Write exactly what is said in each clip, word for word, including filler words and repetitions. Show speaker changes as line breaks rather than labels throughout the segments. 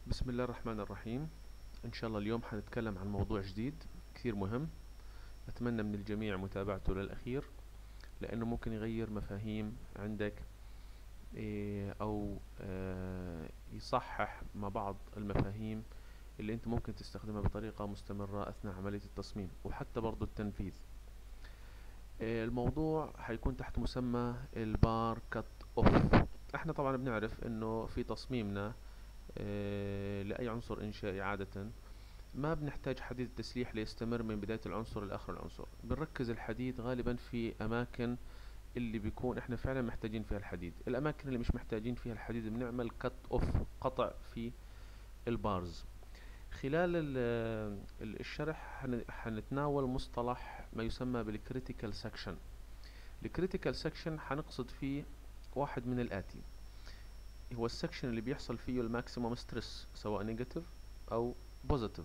بسم الله الرحمن الرحيم. إن شاء الله اليوم حنتكلم عن موضوع جديد كثير مهم. أتمنى من الجميع متابعته للأخير لأنه ممكن يغير مفاهيم عندك، إيه، أو آه، يصحح مع بعض المفاهيم اللي أنت ممكن تستخدمها بطريقة مستمرة أثناء عملية التصميم وحتى برضو التنفيذ. إيه، الموضوع حيكون تحت مسمى البار كات أوف. احنا طبعا بنعرف انه في تصميمنا آه، لأي عنصر إنشائي عادة ما بنحتاج حديد التسليح ليستمر من بداية العنصر لآخر العنصر. بنركز الحديد غالبا في أماكن اللي بيكون احنا فعلا محتاجين فيها الحديد. الأماكن اللي مش محتاجين فيها الحديد بنعمل كت اوف، قطع في البارز. خلال ال- ال- الشرح هن- هنتناول مصطلح ما يسمى بالكريتيكال سكشن. الكريتيكال سكشن هنقصد فيه واحد من الآتي: هو السكشن اللي بيحصل فيه الماكسيموم ستريس سواء نيجاتيف أو بوزيتيف.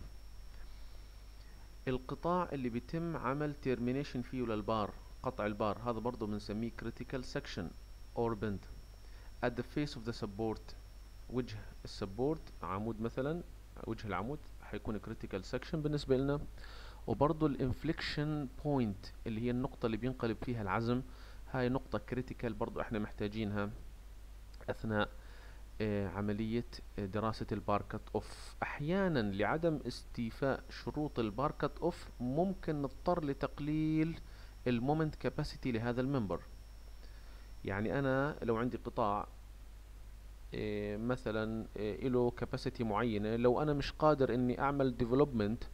القطاع اللي بيتم عمل termination فيه للبار، قطع البار، هذا برضه بنسميه critical section or bend. at the face of the support، وجه السبورت، عمود مثلا، وجه العمود حيكون critical section بالنسبة لنا. وبرضه الانفليكشن بوينت اللي هي النقطة اللي بينقلب فيها العزم، هاي نقطة critical برضه احنا محتاجينها أثناء آه، عملية آه، دراسة الباركت اوف. احيانا لعدم استيفاء شروط الباركت اوف ممكن نضطر لتقليل المومنت كاباسيتي لهذا المنبر. يعني انا لو عندي قطاع آه، مثلا آه، له كاباسيتي معينة، لو انا مش قادر اني اعمل ديفلوبمنت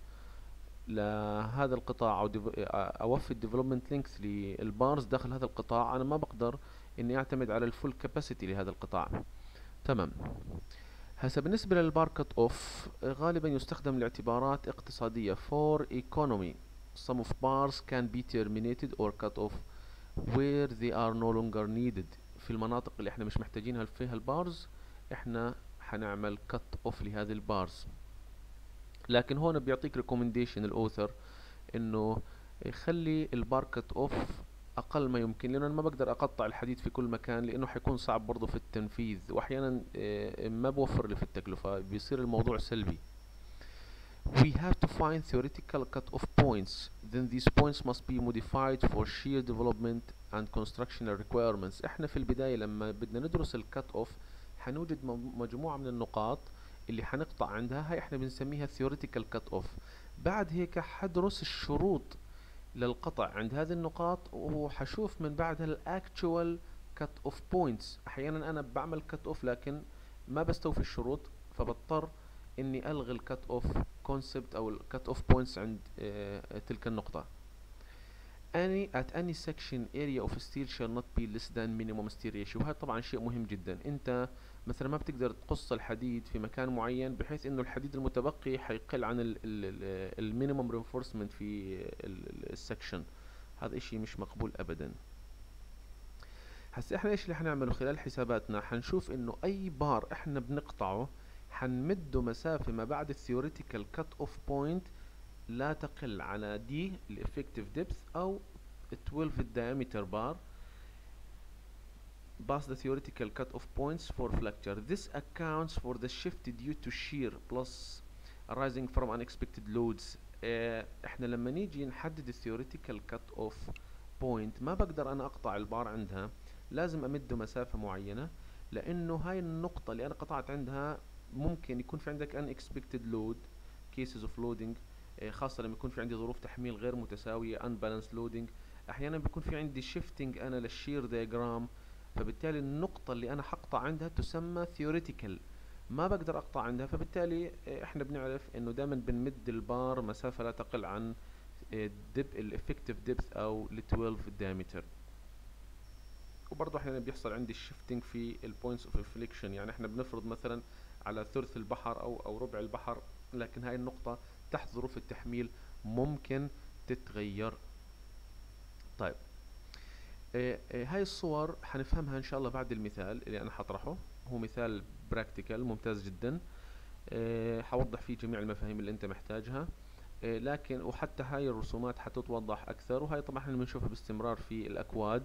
لهذا القطاع او ديف- آه، اوفي الديفلوبمنت لينكث للبارز داخل هذا القطاع، انا ما بقدر اني اعتمد على الفول كاباسيتي لهذا القطاع. تمام. هسه بالنسبة للباركت اوف غالبا يستخدم لاعتبارات اقتصادية for economy. Some of bars can be terminated or cut off where they are no longer needed. في المناطق اللي احنا مش محتاجينها فيها البارز احنا حنعمل cut off لهذه البارز. لكن هون بيعطيك recommendation الاوثر انه يخلي الباركت اوف اقل ما يمكن، لانه انا ما بقدر اقطع الحديد في كل مكان لانه حيكون صعب برضه في التنفيذ، واحيانا آه، ما بوفر لي في التكلفة، بيصير الموضوع سلبي. We have to find theoretical cut-off points. Then these points must be modified for shear development and constructional requirements. احنا في البداية لما بدنا ندرس الكت اوف حنوجد مجموعة من النقاط اللي حنقطع عندها، هاي احنا بنسميها theoretical cut off. بعد هيك حدرس الشروط للقطع عند هذه النقاط وحشوف من بعدها الاكتشوال كت اوف بوينتس. احيانا انا بعمل كت اوف لكن ما بستوفي الشروط، فبضطر اني الغي الكت اوف كونسبت او الكت اوف بوينتس عند آه، تلك النقطة. any at any section area of steel shall not be less than minimum steel ratio. وهذا طبعا شيء مهم جدا. انت مثلا ما بتقدر تقص الحديد في مكان معين بحيث انه الحديد المتبقي حيقل عن المينيمم رينفورسمنت في السكشن. هذا اشي مش مقبول ابدا. هسه احنا ايش اللي حنعمله خلال حساباتنا؟ حنشوف انه اي بار احنا بنقطعه حنمده مسافة ما بعد الثيوريتيكال كات اوف بوينت لا تقل على دي الافكتيف ديبث او اثنا عشر diameter bar past the theoretical cut-off points for fracture. This accounts for the shift due to shear plus arising from unexpected loads. اه احنا لما نيجي نحدد الثيوريتيكال كات اوف بوينت ما بقدر انا اقطع البار عندها، لازم امده مسافة معينة، لانه هاي النقطة اللي انا قطعت عندها ممكن يكون في عندك unexpected load cases of loading، اه خاصة لما يكون في عندي ظروف تحميل غير متساوية unbalanced loading. احيانا بيكون في عندي shifting انا للشير diagram، فبالتالي النقطة اللي أنا حقطع عندها تسمى theoretical، ما بقدر أقطع عندها، فبالتالي إحنا بنعرف إنه دائما بنمد البار مسافة لا تقل عن دب الافكتيف ديبث أو ل اثنا عشر diameter. وبرضه أحيانا بيحصل عندي shifting في البوينتس اوف انفليكشن، يعني إحنا بنفرض مثلا على ثلث البحر أو أو ربع البحر، لكن هاي النقطة تحت ظروف التحميل ممكن تتغير. طيب، إيه إيه هاي الصور حنفهمها ان شاء الله بعد المثال اللي انا حطرحه. هو مثال براكتيكال ممتاز جدا، إيه حوضح فيه جميع المفاهيم اللي انت محتاجها. إيه لكن وحتى هاي الرسومات حتتوضح اكثر، وهاي طبعا احنا بنشوفها باستمرار في الاكواد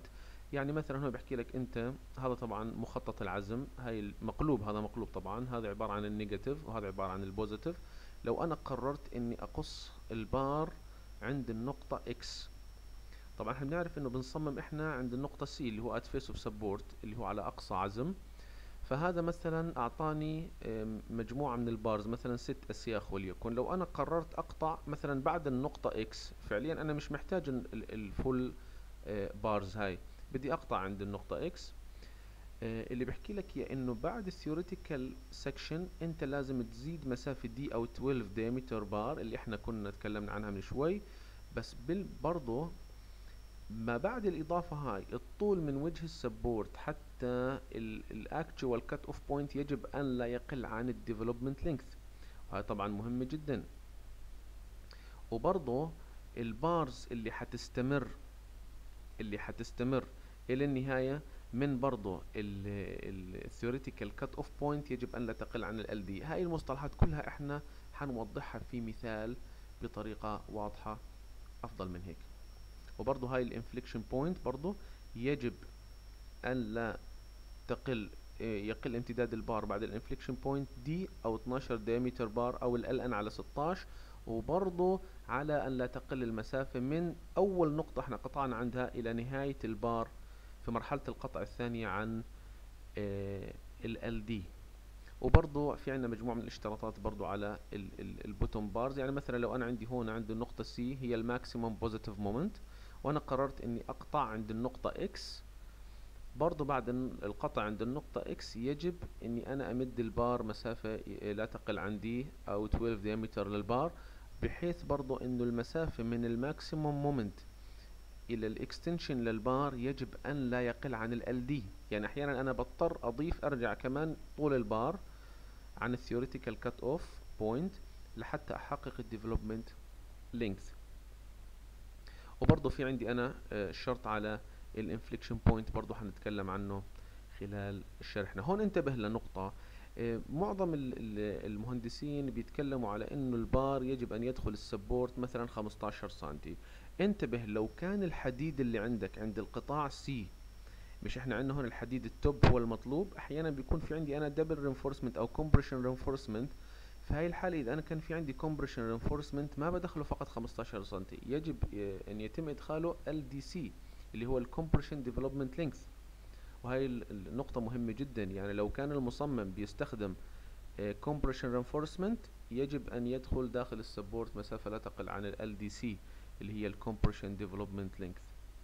يعني مثلا هو بيحكي لك انت هذا طبعا مخطط العزم، هاي المقلوب، هذا مقلوب طبعا، هذا عبارة عن النيجاتيف وهذا عبارة عن البوزيتيف. لو انا قررت اني اقص البار عند النقطة اكس، طبعا احنا بنعرف انه بنصمم احنا عند النقطة سي اللي هو at face of support اللي هو على اقصى عزم. فهذا مثلا اعطاني ام، مجموعة من البارز، مثلا ست اسياخ وليكن. لو انا قررت اقطع مثلا بعد النقطة اكس، فعليا انا مش محتاج الفول بارز هاي، بدي اقطع عند النقطة اكس. اللي بحكي لك يا انه بعد الثيوريتيكال سكشن انت لازم تزيد مسافة دي او اثنا عشر diameter بار اللي احنا كنا تكلمنا عنها من شوي. بس بال برضه ما بعد الإضافة هاي الطول من وجه السبورت حتى الأكتشوال كات أوف بوينت يجب أن لا يقل عن الديفلوبمنت لينث، وهي طبعا مهمة جدا. وبرضه البارز اللي حتستمر اللي حتستمر إلى النهاية من برضه الثيوريتيكال كات أوف بوينت يجب أن لا تقل عن ال إل دي. هاي المصطلحات كلها احنا حنوضحها في مثال بطريقة واضحة أفضل من هيك. وبرضه هاي الانفليكشن بوينت برضه يجب أن لا تقل يقل امتداد البار بعد الانفليكشن بوينت دي او اثناشر ديامتر بار او ال ان على ستاشر. وبرضه على ان لا تقل المسافة من اول نقطة احنا قطعنا عندها الى نهاية البار في مرحلة القطع الثانية عن ال ال دي. وبرضه في عندنا مجموعة من الاشتراطات برضه على البوتوم بارز. يعني مثلا لو انا عندي هون عند النقطة سي هي الماكسيموم بوزيتيف مومنت، وانا قررت اني اقطع عند النقطة اكس، برضو بعد القطع عند النقطة اكس يجب اني انا امد البار مسافة لا تقل عن دي او اثنا عشر ديامتر للبار، بحيث برضو انه المسافة من الماكسيموم مومنت الى الاكستنشن للبار يجب ان لا يقل عن ال إل دي. يعني احيانا انا بضطر اضيف ارجع كمان طول البار عن الثيوريتيكال كات اوف بوينت لحتى احقق الديفلوبمنت لينث. وبرضه في عندي انا شرط على الانفليكشن بوينت برضه حنتكلم عنه خلال شرحنا. هون انتبه لنقطة، معظم المهندسين بيتكلموا على انه البار يجب ان يدخل السبورت مثلا خمستاشر سنتي. انتبه، لو كان الحديد اللي عندك عند القطاع سي، مش احنا عندنا هون الحديد التوب هو المطلوب، احيانا بيكون في عندي انا دبل رينفورسمنت او كومبريشن رينفورسمنت. في هاي الحالة إذا أنا كان في عندي compression reinforcement ما بدخله فقط خمستاشر سنتي، يجب أن يتم إدخاله إل دي سي اللي هو ال compression development length. وهي النقطة مهمة جدا. يعني لو كان المصمم بيستخدم compression reinforcement يجب أن يدخل داخل السبورت مسافة لا تقل عن ال إل دي سي اللي هي ال compression development length.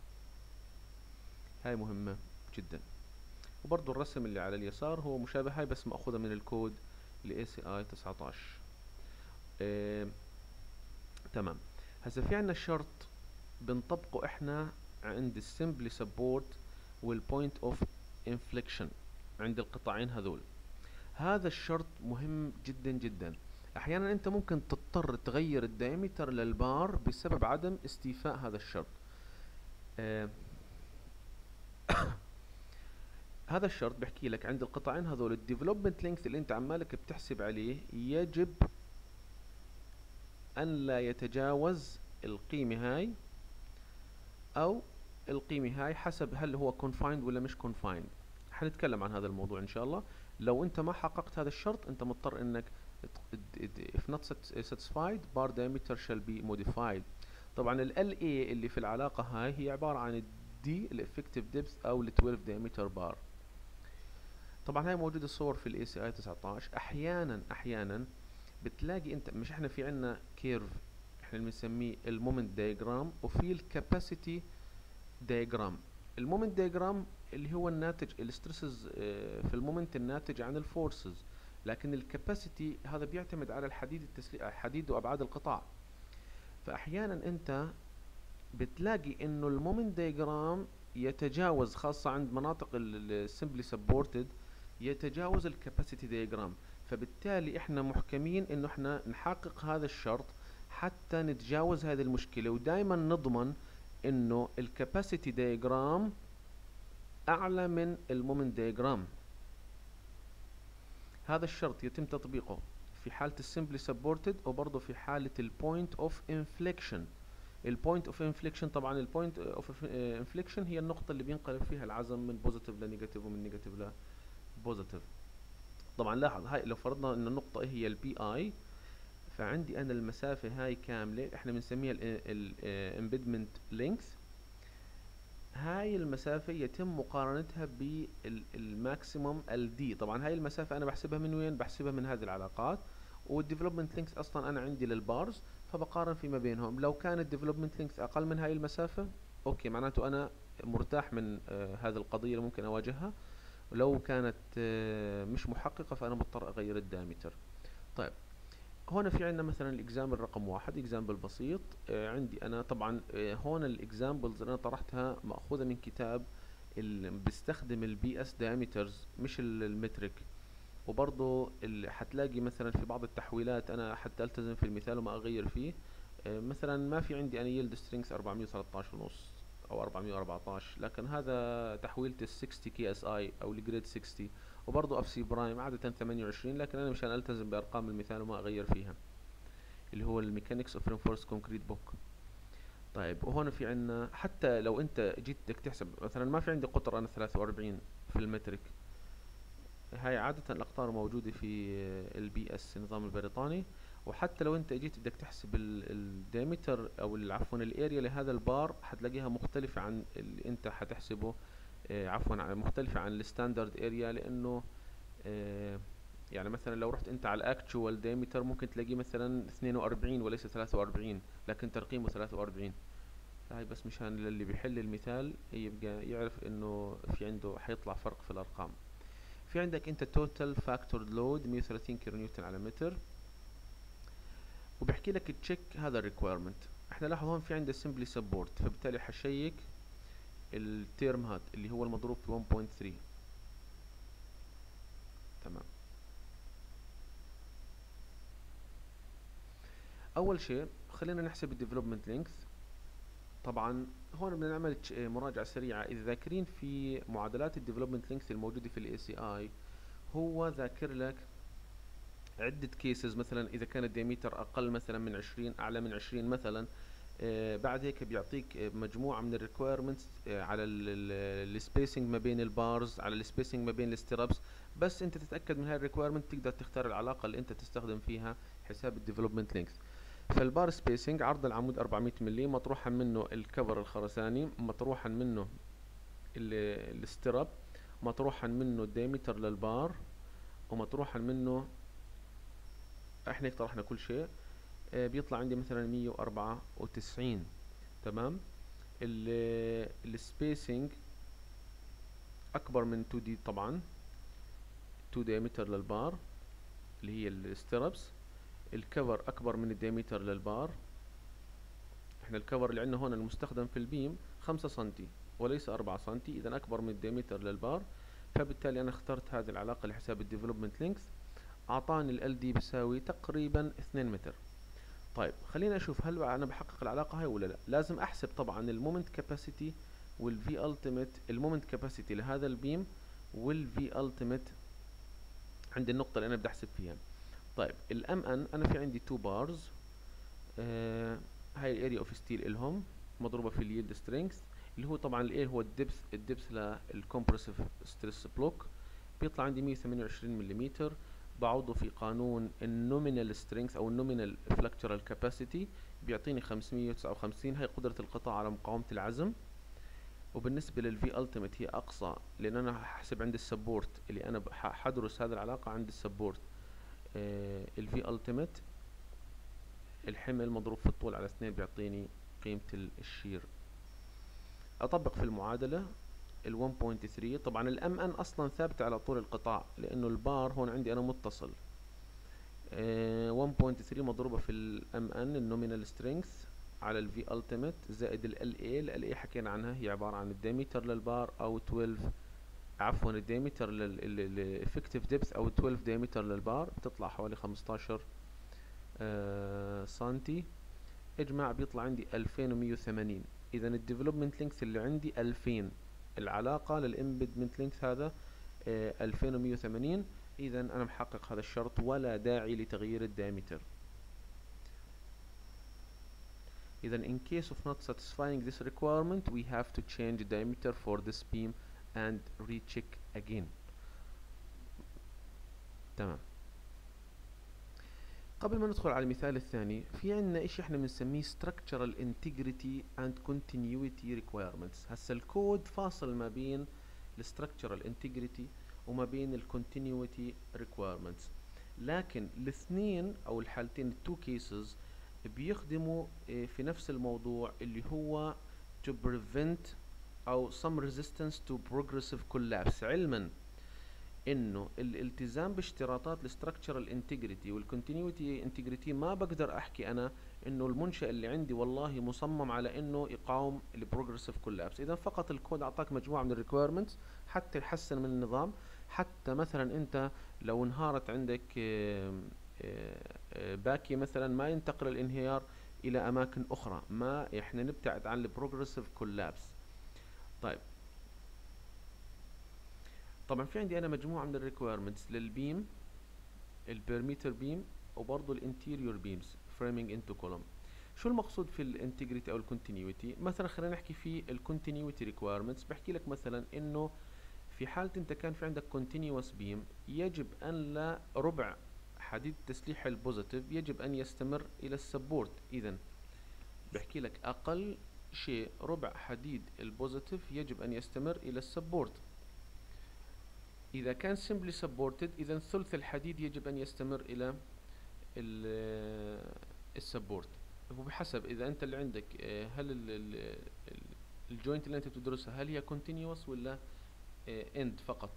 هاي مهمة جدا. وبرضو الرسم اللي على اليسار هو مشابه، هاي بس مأخوذة من الكود ل إيه سي آي تسعة عشر. اه تمام. هسا في عنا شرط بنطبقه احنا عند السمبلي سبورت والبوينت اوف انفليكشن عند القطاعين هذول. هذا الشرط مهم جدا جدا. احيانا انت ممكن تضطر تغير الدايمتر للبار بسبب عدم استيفاء هذا الشرط. اه هذا الشرط بحكي لك عند القطاعين هذول الديفلوبمنت لينث اللي انت عمالك بتحسب عليه يجب ان لا يتجاوز القيمة هاي او القيمة هاي حسب هل هو confined ولا مش confined. حنتكلم عن هذا الموضوع ان شاء الله. لو انت ما حققت هذا الشرط انت مضطر انك if not satisfied bar diameter shall be modified. طبعا ال إل إيه اللي في العلاقة هاي هي عبارة عن ال D ال effective depth او ال اثنا عشر diameter bar. طبعا هاي موجودة الصور في ال إيه سي آي تسعة عشر. احيانا احيانا بتلاقي انت، مش احنا في عنا كيرف احنا بنسميه المومنت دايجرام وفي الكاباسيتي دايجرام. المومنت دايجرام اللي هو الناتج الستريسز في المومنت الناتج عن الفورسز، لكن الكاباسيتي هذا بيعتمد على الحديد التسليح الحديد وابعاد القطاع. فاحيانا انت بتلاقي انه المومنت دايجرام يتجاوز، خاصة عند مناطق السمبلي سبورتد، يتجاوز الكاباسيتي دايجرام. فبالتالي احنا محكمين انه احنا نحقق هذا الشرط حتى نتجاوز هذه المشكلة، ودائما نضمن انه الكاباسيتي دايجرام اعلى من المومنت دايجرام. هذا الشرط يتم تطبيقه في حالة السمبلي سبورتد وبرضه في حالة البوينت اوف انفليكشن. البوينت اوف انفليكشن، طبعا البوينت اوف انفليكشن هي النقطة اللي بينقلب فيها العزم من بوزيتيف لنيجاتيف ومن نيجاتيف لبوزيتيف. طبعا لاحظ هاي لو فرضنا ان النقطة هي البي اي، فعندي انا المسافة هاي كاملة احنا بنسميها الامبيدمنت لينث. هاي المسافة يتم مقارنتها بالماكسيموم ال دي. طبعا هاي المسافة انا بحسبها من وين؟ بحسبها من هذه العلاقات. والديفلوبمنت لينكس اصلا انا عندي للبارز، فبقارن فيما بينهم. لو كان الديفلوبمنت لينكس اقل من هاي المسافة، اوكي معناته انا مرتاح من آه هذه القضية اللي ممكن اواجهها. ولو كانت آه مش محققة فانا مضطر اغير الدايمتر. طيب هون في عندنا مثلا الاكزامبل رقم واحد، اكزامبل بسيط. آه عندي انا طبعا آه هون الاكزامبلز اللي انا طرحتها ماخوذه من كتاب اللي بيستخدم البي اس دايمترز مش ال- المترك. وبرضه اللي حتلاقي مثلا في بعض التحويلات انا حتى التزم في المثال وما اغير فيه. آه مثلا ما في عندي انا يلد سترينجز أربعمية وثلاثة عشر ونص او أربعمية وأربعتاشر، لكن هذا تحويلة ال ستين كي اس اي او الجريد ستين. وبرضه اف سي برايم عادة ثمانية وعشرين، لكن انا مشان التزم بارقام المثال وما اغير فيها، اللي هو الميكانيكس اوف رينفورس كونكريت بوك. طيب وهون في عندنا حتى لو انت جيت بدك تحسب مثلا ما في عندي قطر انا ثلاثة وأربعين في المترك. هاي عادة الأقطار موجودة في البي اس النظام البريطاني. وحتى لو انت جيت بدك تحسب الديامتر او ال- عفوا الاريا لهذا البار، حتلاقيها مختلفة عن اللي انت حتحسبه. آه، عفوا عن- مختلفة عن الستاندرد اريا، لانه آه، يعني مثلا لو رحت انت على الاكتشوال ديامتر ممكن تلاقيه مثلا اثنين وأربعين وليس ثلاثة وأربعين، لكن ترقيمه ثلاثة وأربعين. هاي بس مشان اللي بيحل المثال يبقى يعرف انه في عنده حيطلع فرق في الارقام. في عندك انت توتال فاكتور لود مية وثلاثين كيلو نيوتن على متر، وبحكي لك تشيك هذا الريكويرمنت. احنا لاحظ هون في عندنا سمبلي سبورت، فبالتالي حشيك التيرم هاد اللي هو المضروب في واحد فاصلة ثلاثة. تمام. اول شيء خلينا نحسب الديفلوبمنت لينث. طبعا هون بدنا نعمل تش- مراجعة سريعة. اذا ذاكرين في معادلات الديفلوبمنت لينث الموجودة في الاي سي اي، هو ذاكر لك عدة كيسز. مثلا إذا كان الدياميتر أقل مثلا من عشرين، أعلى من عشرين مثلا. آه بعد هيك بيعطيك آه، مجموعة من الريكويرمنتس آه على السبيسنج ما بين البارز، على السبيسنج ما بين الستيرابس. بس أنت تتأكد من هاي الريكويرمنت تقدر تختار العلاقة اللي أنت تستخدم فيها حساب الديفلوبمنت لينكس. فالبار سبيسنج عرض العمود أربعمية ملي، مطروحا منه الكفر الخرساني، مطروحا منه الستيراب، مطروحا منه الدياميتر للبار، ومطروحا منه، احنا هيك طرحنا كل شيء. آه، بيطلع عندي مثلا مية وأربعة وتسعين. تمام. السبيسنج اكبر من تو دي طبعا، تو ديامتر للبار اللي هي الستربس. الكفر اكبر من الديامتر للبار. احنا الكفر اللي عندنا هون المستخدم في البيم خمسة سنتي وليس أربعة سنتي، اذا اكبر من الديامتر للبار. فبالتالي انا اخترت هذه العلاقة لحساب الديفلوبمنت لينكس. اعطاني ال دي بيساوي تقريبا اثنين متر. طيب خلينا اشوف هل انا بحقق العلاقه هاي ولا لا. لازم احسب طبعا المومنت كاباسيتي والفي التيميت. المومنت كاباسيتي لهذا البيم والفي التيميت عند النقطه اللي انا بدي احسب فيها. طيب الام ان انا في عندي تو بارز. آه هاي الاريا اوف ستيل الهم مضروبه في اليلد سترينث، اللي هو طبعا الايه هو الدبث الدبث للكمبرسيف ستريس بلوك. بيطلع عندي مية وثمانية وعشرين ملم. بعوضه في قانون النومينال سترينث او النومينال فلكتورال كاباسيتي، بيعطيني خمسمية وتسعة وخمسين. هي قدرة القطاع على مقاومة العزم. وبالنسبة للفي التيميت هي اقصى، لان انا هحسب عند السبورت اللي انا بح- حدرس هذه العلاقة عند السبورت. آه الفي التيميت الحمل مضروب في الطول على اثنين بيعطيني قيمة ال- الشير. اطبق في المعادلة ال واحد فاصلة ثلاثة. طبعا الام ان اصلا ثابتة على طول القطاع، لانه البار هون عندي انا متصل. آه واحد فاصلة ثلاثة مضروبة في الام ان النومينال سترينث على الفي التيميت زائد ال اي. ال اي حكينا عنها هي عبارة عن الديمتر للبار او اثناشر، عفوا الديمتر للافكتيف ديبث او اثناشر ديمتر للبار، بتطلع حوالي خمستاشر آه سنتي. اجمع بيطلع عندي ألفين ومية وثمانين. اذا الديفلوبمنت لينكس اللي عندي ألفين. العلاقة للامبيدمنت لينكس هذا آه ألفين ومية وثمانين. اذا انا محقق هذا الشرط ولا داعي لتغيير الدايمتر. إذا in case of not satisfying this requirement we have to change diameter for this beam and recheck again. تمام. قبل ما ندخل على المثال الثاني في عندنا اشي احنا بنسميه structural integrity and continuity requirements. هسا الكود فاصل ما بين ال structural integrity وما بين ال continuity requirements، لكن الاثنين او الحالتين التو كيسز بيخدموا في نفس الموضوع اللي هو to prevent او some resistance to progressive collapse، علما انه الالتزام باشتراطات الستراكشرال انتجريتي والكونتينيوتي انتجريتي ما بقدر احكي انا انه المنشأ اللي عندي والله مصمم على انه يقاوم البروجريسيف كولابس. اذا فقط الكود اعطاك مجموعه من الريكويرمنتس حتى يحسن من النظام، حتى مثلا انت لو انهارت عندك باكي مثلا ما ينتقل الانهيار الى اماكن اخرى، ما احنا نبتعد عن البروجريسيف كولابس. طيب طبعا في عندي انا مجموعه من الريكويرمنتس للبيم، البيرميتر بيم، وبرضه الانتيريور بيمز فريمينج انتو كولوم. شو المقصود في الانتجريتي او الكونتينيوتي؟ مثلا خلينا نحكي في الكونتينيوتي ريكويرمنتس، بحكي لك مثلا انه في حاله انت كان في عندك كونتينيوس بيم يجب ان لا ربع حديد التسليح البوزيتيف يجب ان يستمر الى السبورت. اذا بحكي لك اقل شيء ربع حديد البوزيتيف يجب ان يستمر الى السبورت. إذا كان simply supported إذا ثلث الحديد يجب أن يستمر إلى السبورت. وبحسب إذا أنت اللي عندك هل الجوينت اللي أنت بتدرسها هل هي continuous ولا end فقط.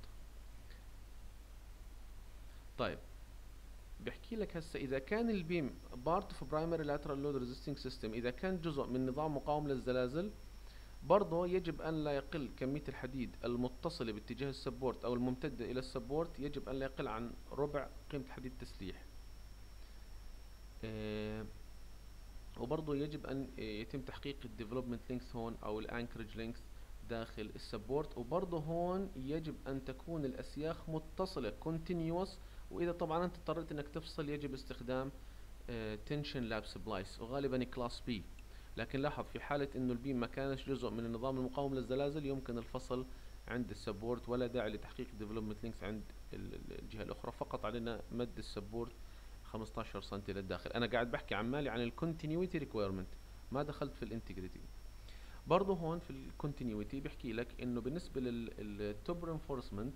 طيب بحكي لك هسه إذا كان البيم part of primary lateral load resisting system، إذا كان جزء من نظام مقاوم للزلازل، برضه يجب أن لا يقل كمية الحديد المتصلة باتجاه السبورت أو الممتدة إلى السبورت يجب أن لا يقل عن ربع قيمة حديد التسليح. آه وبرضه يجب أن يتم تحقيق الديفلوبمنت لينكس هون أو الانكرج لينكس داخل السبورت، وبرضه هون يجب أن تكون الأسياخ متصلة continuous، وإذا طبعا أنت اضطريت أنك تفصل يجب استخدام آه tension lap splice وغالبا كلاس بي. لكن لاحظ في حالة انه البيم ما كانش جزء من النظام المقاوم للزلازل يمكن الفصل عند السبورت، ولا داعي لتحقيق ديفلوبمنت لينكس عند الجهة الاخرى، فقط علينا مد السبورت خمسة عشر سنتي للداخل. انا قاعد بحكي عمالي عن الكونتينيوتي ريكويرمنت، ما دخلت في الانتجريتي. برضه هون في الكونتينيوتي بحكي لك انه بالنسبة للتوب رينفورسمنت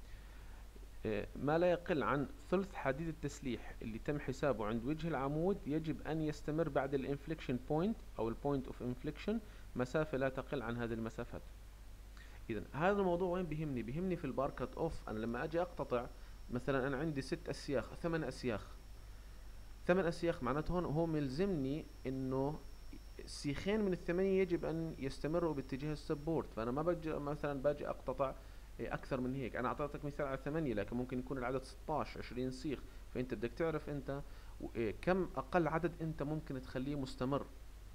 ما لا يقل عن ثلث حديد التسليح اللي تم حسابه عند وجه العمود يجب أن يستمر بعد الانفليكشن بوينت أو البوينت اوف انفليكشن مسافة لا تقل عن هذه المسافات. إذا هذا الموضوع وين بيهمني؟ بيهمني في البار كات اوف. أنا لما أجي أقتطع مثلا أنا عندي ست أسياخ ثمان أسياخ ثمان أسياخ معناته هون هو ملزمني إنه سيخين من الثمانية يجب أن يستمروا باتجاه السبورت، فأنا ما بجي مثلا باجي أقتطع اكثر من هيك. انا اعطيتك مثال على ثمانية لكن ممكن يكون العدد ستة عشر عشرين سيخ، فانت بدك تعرف انت كم اقل عدد انت ممكن تخليه مستمر.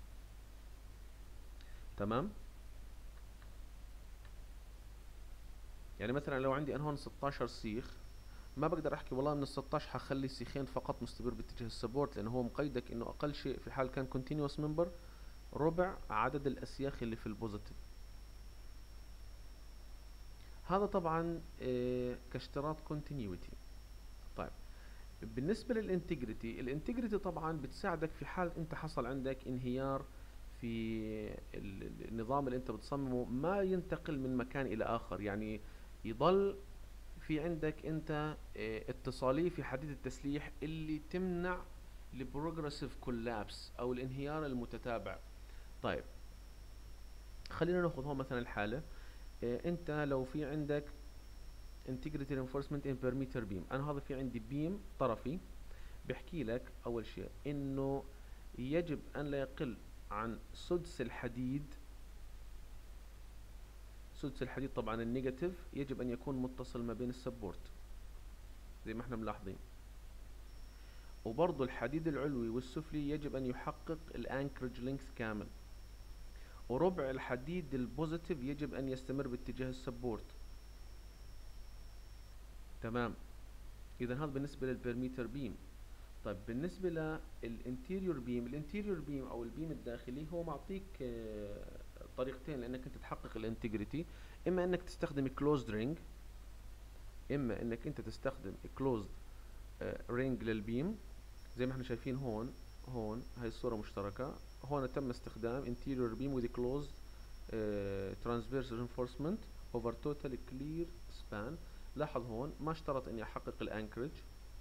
تمام؟ يعني مثلا لو عندي انا هون ستة عشر سيخ ما بقدر احكي والله من ال ستة عشر حخلي سيخين فقط مستمر باتجاه السبورت، لانه هو مقيدك انه اقل شيء في حال كان كونتينوس ممبر ربع عدد الاسياخ اللي في البوزيتيف. هذا طبعا اه كاشتراط كونتينيوتي. طيب بالنسبة للانتجريتي، الانتجريتي طبعا بتساعدك في حال انت حصل عندك انهيار في النظام اللي انت بتصممه ما ينتقل من مكان الى اخر، يعني يضل في عندك انت اه اتصالية في حديد التسليح اللي تمنع البروجريسيف كولابس او الانهيار المتتابع. طيب خلينا ناخذ هون مثلا الحالة اه انت لو في عندك integrity reinforcement in perimeter beam، انا هذا في عندي بيم طرفي بحكي لك اول شيء انه يجب ان لا يقل عن سدس الحديد. سدس الحديد طبعا النيجاتيف يجب ان يكون متصل ما بين السبورت زي ما احنا ملاحظين، وبرضه الحديد العلوي والسفلي يجب ان يحقق الانكرج لينكس كامل، وربع الحديد البوزيتيف يجب ان يستمر باتجاه السبورت. تمام؟ اذا هذا بالنسبة للبيرميتر بيم. طيب بالنسبة للانتيريور بيم، الانتيريور بيم او البيم الداخلي هو معطيك آه، طريقتين لانك انت تحقق الانتجريتي. اما انك تستخدم كلوزد رينج، اما انك انت تستخدم كلوزد رينج للبيم زي ما احنا شايفين هون. هون هاي الصورة مشتركة، هون تم استخدام interior beam with closed uh, transverse reinforcement over total clear span. لاحظ هون ما اشترط اني احقق الانكرج،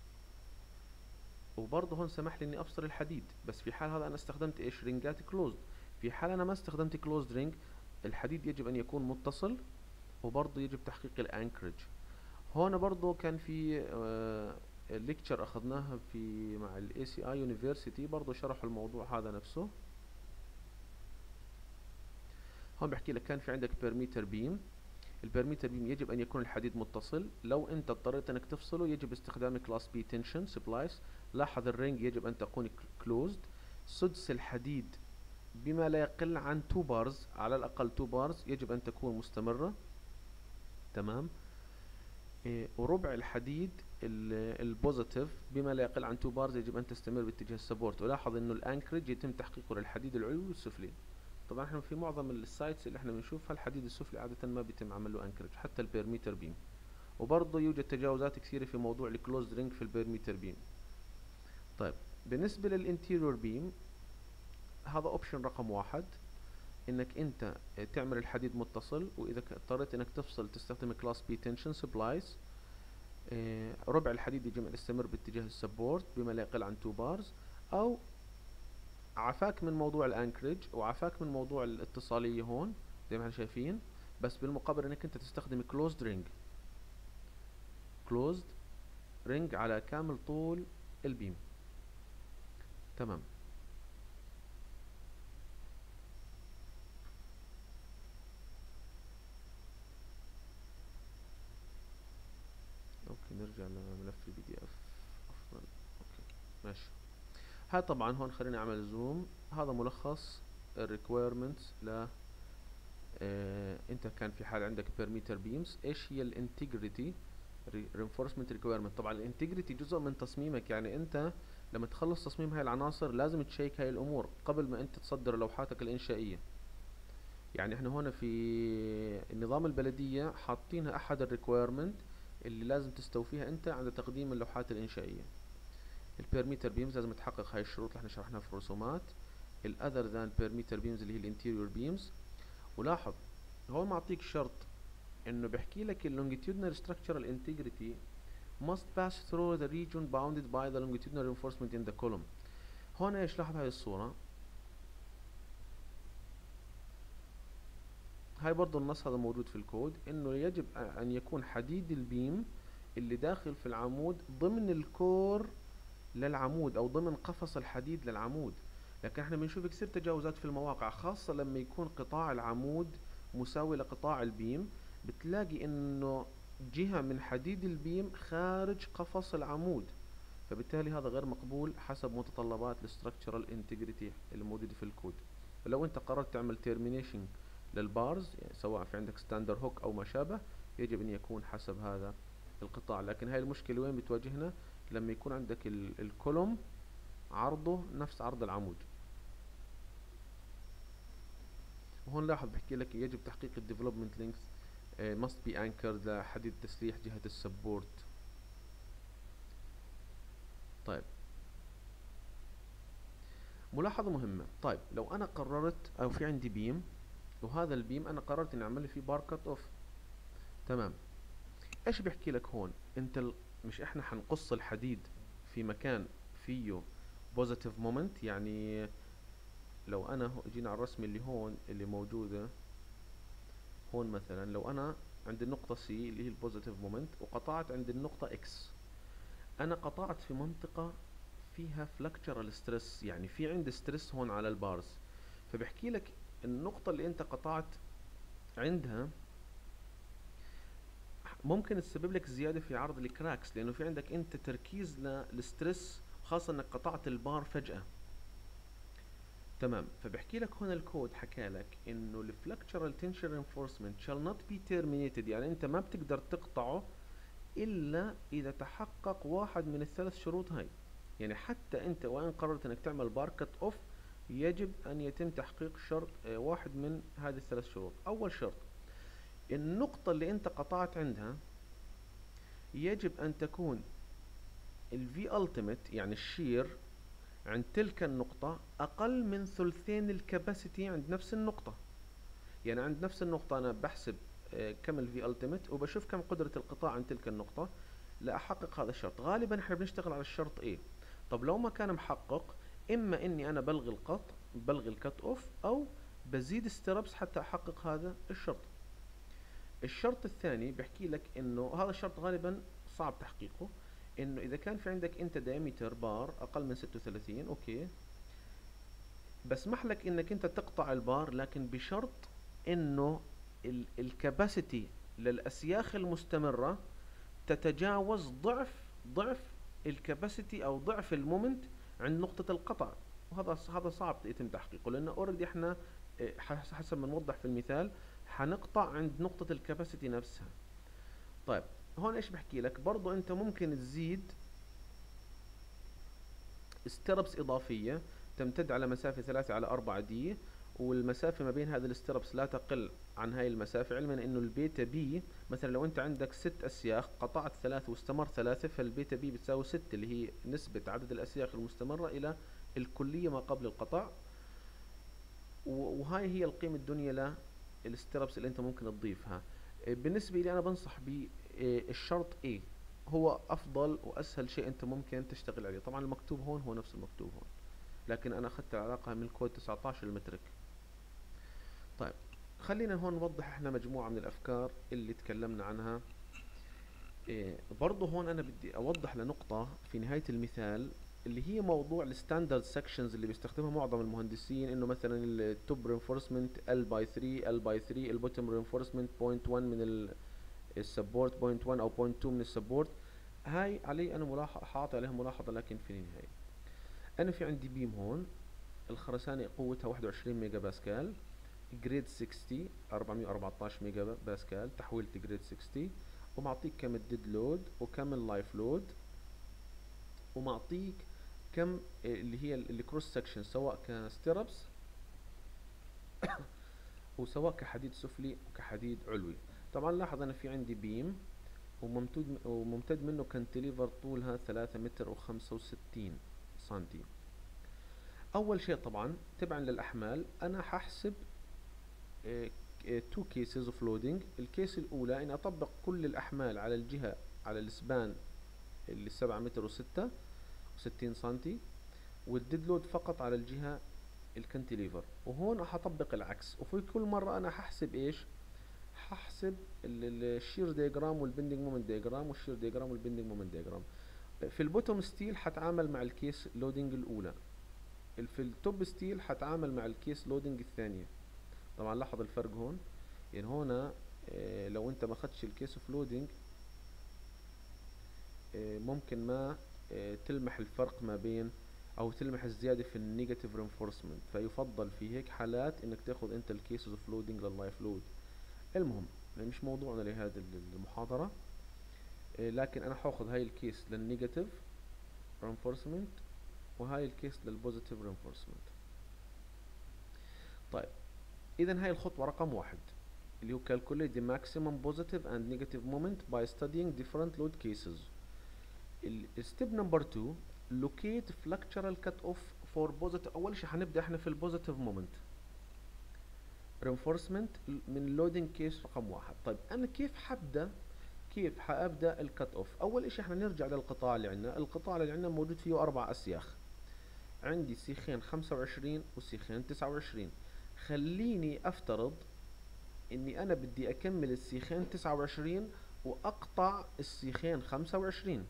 وبرضه هون سمح لي اني افصل الحديد، بس في حال هذا انا استخدمت ايش؟ رينجات كلوزد. في حال انا ما استخدمت كلوزد رينج، الحديد يجب ان يكون متصل، وبرضه يجب تحقيق الانكرج. هون برضو كان في ليكتشر اخذناها في مع الاي سي اي يونيفرسيتي، برضو شرحوا الموضوع هذا نفسه. هون بحكي لك كان في عندك بيرميتر بيم، البيرميتر بيم يجب ان يكون الحديد متصل، لو انت اضطريت انك تفصله يجب استخدام كلاس بي تنشن سبلايس. لاحظ الرينج يجب ان تكون كلوزد. سدس الحديد بما لا يقل عن اثنين بارز، على الاقل اثنين بارز يجب ان تكون مستمرة. تمام. إيه، وربع الحديد البوزيتيف بما لا يقل عن اثنين بارز يجب ان تستمر باتجاه السبورت. ولاحظ انه الانكرج يتم تحقيقه للحديد العلوي والسفلي. طبعا احنا في معظم السايتس اللي احنا بنشوفها الحديد السفلي عادة ما بيتم عمل له انكرج، حتى البيرميتر بيم. وبرضه يوجد تجاوزات كثيرة في موضوع الكلوزد رينج في البيرميتر بيم. طيب بالنسبة للانتيريور بيم، هذا اوبشن رقم واحد، انك انت تعمل الحديد متصل، واذا اضطريت انك تفصل تستخدم كلاس بي تنشن سبلايز. آه، ربع الحديد يجب ان يستمر باتجاه السبورت بما لا يقل عن اثنين بارز، او عفاك من موضوع الانكرج وعفاك من موضوع الاتصالية هون زي ما احنا شايفين، بس بالمقابل انك انت تستخدم كلوزد رينج، كلوزد رينج على كامل طول البيم. تمام. اوكي نرجع لملف البي دي اف افضل. اوكي ماشي. هذا طبعا هون خليني اعمل زوم، هذا ملخص الريكويرمنتس ل آه انت كان في حال عندك بيرميتر بيمز ايش هي الانتجريتي reinforcement requirement. طبعا الانتجريتي جزء من تصميمك، يعني انت لما تخلص تصميم هاي العناصر لازم تشيك هاي الامور قبل ما انت تصدر لوحاتك الانشائية. يعني احنا هنا في النظام البلدية حاطينها احد الريكويرمنت اللي لازم تستوفيها انت عند تقديم اللوحات الانشائية. البيرميتر بيمز لازم تحقق هاي الشروط اللي احنا شرحناها في الرسومات. الاذر ذان بيرميتر بيمز اللي هي الانتيريور بيمز. ولاحظ هون معطيك شرط انه بحكي لك ال longitudinal structural integrity must pass through the region bounded by the longitudinal reinforcement in the column. هون ايش؟ لاحظ هاي الصورة، هاي برضو النص هذا موجود في الكود، انه يجب ان يكون حديد البيم اللي داخل في العمود ضمن الكور للعمود او ضمن قفص الحديد للعمود. لكن احنا بنشوف كثير تجاوزات في المواقع، خاصة لما يكون قطاع العمود مساوي لقطاع البيم، بتلاقي انه جهة من حديد البيم خارج قفص العمود، فبالتالي هذا غير مقبول حسب متطلبات الستراكشرال انتجريتي الموجودة في الكود. فلو انت قررت تعمل تيرمينيشن للبارز، يعني سواء في عندك ستاندر هوك او ما شابه، يجب ان يكون حسب هذا القطاع. لكن هاي المشكلة وين بتواجهنا؟ لما يكون عندك الكولوم عرضه نفس عرض العمود. وهون لاحظ بحكي لك يجب تحقيق الديفلوبمنت لينكس must be anchored لحديد تسليح جهة السبورت. طيب ملاحظة مهمة، طيب لو انا قررت او في عندي بيم، وهذا البيم انا قررت اني اعمل فيه بار كت اوف. تمام. ايش بحكي لك هون؟ انت ال... مش احنا حنقص الحديد في مكان فيه بوزيتيف مومنت، يعني لو انا جينا على الرسم اللي هون اللي موجودة هون، مثلا لو انا عند النقطة سي اللي هي البوزيتيف مومنت وقطعت عند النقطة اكس، انا قطعت في منطقة فيها فلكتشرال ستريس، يعني في عندي ستريس هون على البارز. فبحكي لك النقطة اللي انت قطعت عندها ممكن تسبب لك زيادة في عرض الكراكس، لانه في عندك انت تركيز للستريس، خاصة انك قطعت البار فجأة. تمام. فبحكي لك هنا الكود حكى لك انه الفلكتشرال تنشن reinforcement shall not be terminated، يعني انت ما بتقدر تقطعه الا اذا تحقق واحد من الثلاث شروط هاي. يعني حتى انت وان قررت انك تعمل بار كت اوف يجب ان يتم تحقيق شرط اه واحد من هذه الثلاث شروط. اول شرط، النقطة اللي انت قطعت عندها يجب ان تكون ال V ultimate يعني الشير عند تلك النقطة أقل من ثلثين الكباسيتي عند نفس النقطة. يعني عند نفس النقطة أنا بحسب آه، كم ال V ultimate وبشوف كم قدرة القطاع عند تلك النقطة لأحقق هذا الشرط. غالبا احنا بنشتغل على الشرط A. طب لو ما كان محقق، إما إني أنا بلغي القطع بلغي الكت أوف، أو بزيد ستيربس حتى أحقق هذا الشرط. الشرط الثاني بحكي لك إنه هذا الشرط غالبا صعب تحقيقه، إنه إذا كان في عندك أنت diameter بار أقل من ستة وثلاثين، أوكي، بسمح لك انك انت تقطع البار، لكن بشرط انه الكباسيتي للاسياخ المستمرة تتجاوز ضعف ضعف الكباسيتي او ضعف المومنت عند نقطة القطع. وهذا هذا صعب يتم تحقيقه، لانه اوريدي احنا إيه، حسب ما نوضح في المثال حنقطع عند نقطة الكباسيتي نفسها. طيب هون ايش بحكي لك؟ برضو انت ممكن تزيد ستربس إضافية تمتد على مسافة ثلاثة على أربعة دي، والمسافة ما بين هذه الستربس لا تقل عن هاي المسافة، علما انه البيتا بي مثلا لو انت عندك ست اسياخ قطعت ثلاثة واستمر ثلاثة، فالبيتا بي بتساوي ست، اللي هي نسبة عدد الاسياخ المستمرة الى الكلية ما قبل القطع. وهاي هي القيمة الدنيا للستربس اللي انت ممكن تضيفها. بالنسبة لي انا بنصح بالشرط A، هو افضل واسهل شيء انت ممكن تشتغل عليه. طبعا المكتوب هون هو نفس المكتوب هون، لكن انا اخذت العلاقة من الكود تسعة عشر المترك. طيب خلينا هون نوضح احنا مجموعة من الافكار اللي تكلمنا عنها. إيه برضو هون انا بدي اوضح لنقطة في نهاية المثال، اللي هي موضوع الستاندرد سكشنز اللي بيستخدمها معظم المهندسين، انه مثلا التوب رينفورسمنت L باي ثلاثة L باي ثلاثة، البوتوم رينفورسمنت صفر فاصلة واحد من السبورت، صفر فاصلة واحد او صفر فاصلة اثنين من السبورت. هاي علي انا ملاحظة حاطط عليها ملاحظة، لكن في النهاية انا في عندي بيم هون الخرسانة قوتها واحد وعشرين ميجا باسكال، جريد ستين أربعمية وأربعتاشر ميجا باسكال تحويلة جريد ستين، ومعطيك كم الديد لود وكم اللايف لود، ومعطيك كم اللي هي الكروس سكشن سواء كان ستيربس وسواء كحديد سفلي وكحديد علوي. طبعا لاحظ انا في عندي بيم وممتد وممتد منه كانتليفر طولها ثلاثة متر وخمسة وستين سنتي. اول شيء طبعا تبعا للاحمال انا ححسب تو كيسز اوف لودينج. الكيس الاولى اني اطبق كل الاحمال على الجهة على الاسبان اللي سبعة متر وستة وستين سنتي، والديد لود فقط على الجهة الكنتليفر. وهون حطبق العكس، وفي كل مرة انا ححسب ايش؟ ححسب الشير دياجرام والبندنج مومنت دياجرام والشير دياجرام والبندنج مومنت دياجرام. في البوتوم ستيل حتعامل مع الكيس لودينج الاولى، في التوب ستيل حتعامل مع الكيس لودينج الثانية. طبعا لاحظ الفرق هون، يعني هنا اه لو انت ما اخدتش الكيس اوف لودينج اه ممكن ما اه تلمح الفرق ما بين او تلمح الزيادة في النيجاتيف رينفورسمنت، فيفضل في هيك حالات انك تاخذ انت الكيسز اوف لودينج لللايف لود. المهم مش موضوعنا لهذه المحاضرة، اه لكن انا حاخذ هاي الكيس للنيجاتيف رينفورسمنت وهاي الكيس للبوزيتيف رينفورسمنت. طيب اذا هاي الخطوة رقم واحد اللي هو calculate the maximum positive and negative moment by studying different load cases. step number two locate fluctual cutoff for positive. اول شيء حنبدا احنا في البوزيتيف مومنت reinforcement من loading case رقم واحد. طيب انا كيف حبدا كيف حابدا الكت اوف؟ اول شيء احنا نرجع للقطاع اللي عندنا. القطاع اللي عندنا موجود فيه اربع اسياخ، عندي سيخين خمسة وعشرين وسيخين تسعة وعشرين. خليني افترض اني انا بدي اكمل السيخين تسعة وعشرين واقطع السيخين خمسة وعشرين،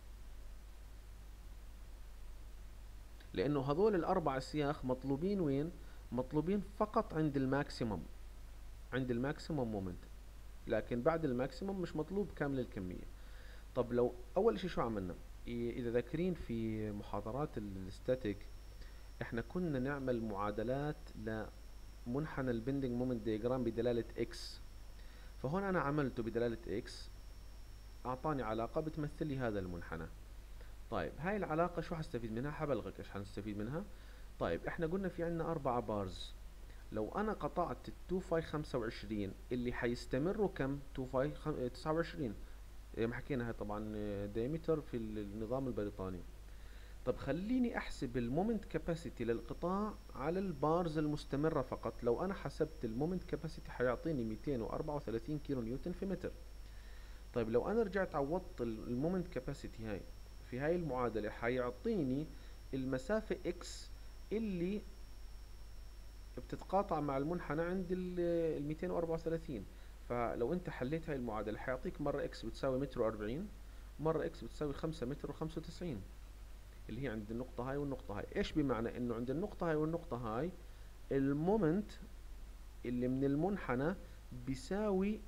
لانه هذول الاربع سياخ مطلوبين وين؟ مطلوبين فقط عند الماكسيمم، عند الماكسيمم مومنت، لكن بعد الماكسيمم مش مطلوب كامل الكمية. طب لو اول شيء شو عملنا؟ اذا ذاكرين في محاضرات الستاتيك احنا كنا نعمل معادلات لمنحنى البندنج مومنت دياجرام بدلالة اكس، فهون انا عملته بدلالة اكس اعطاني علاقة بتمثل لي هذا المنحنى. طيب هاي العلاقة شو حستفيد منها؟ حبلغك ايش حنستفيد منها. طيب احنا قلنا في عنا اربعة بارز. لو انا قطعت التو فاي خمسة وعشرين اللي حيستمروا كم؟ تو فاي تسعة وعشرين، ما حكينا هاي طبعا دايمتر في النظام البريطاني. طب خليني احسب المومنت كاباسيتي للقطاع على البارز المستمرة فقط. لو انا حسبت المومنت كاباسيتي حيعطيني مئتين وأربعة وثلاثين كيلو نيوتن في متر. طيب لو انا رجعت عوضت المومنت كاباسيتي هاي في هاي المعادلة حيعطيني المسافة اكس اللي بتتقاطع مع المنحنى عند ال مئتين وأربعة وثلاثين. فلو انت حليت هاي المعادلة حيعطيك مرة اكس بتساوي متر وأربعين، مرة اكس بتساوي خمسة متر وخمسة وتسعين، اللي هي عند النقطة هاي والنقطة هاي. ايش بمعنى انه عند النقطة هاي والنقطة هاي المومنت اللي من المنحنى بيساوي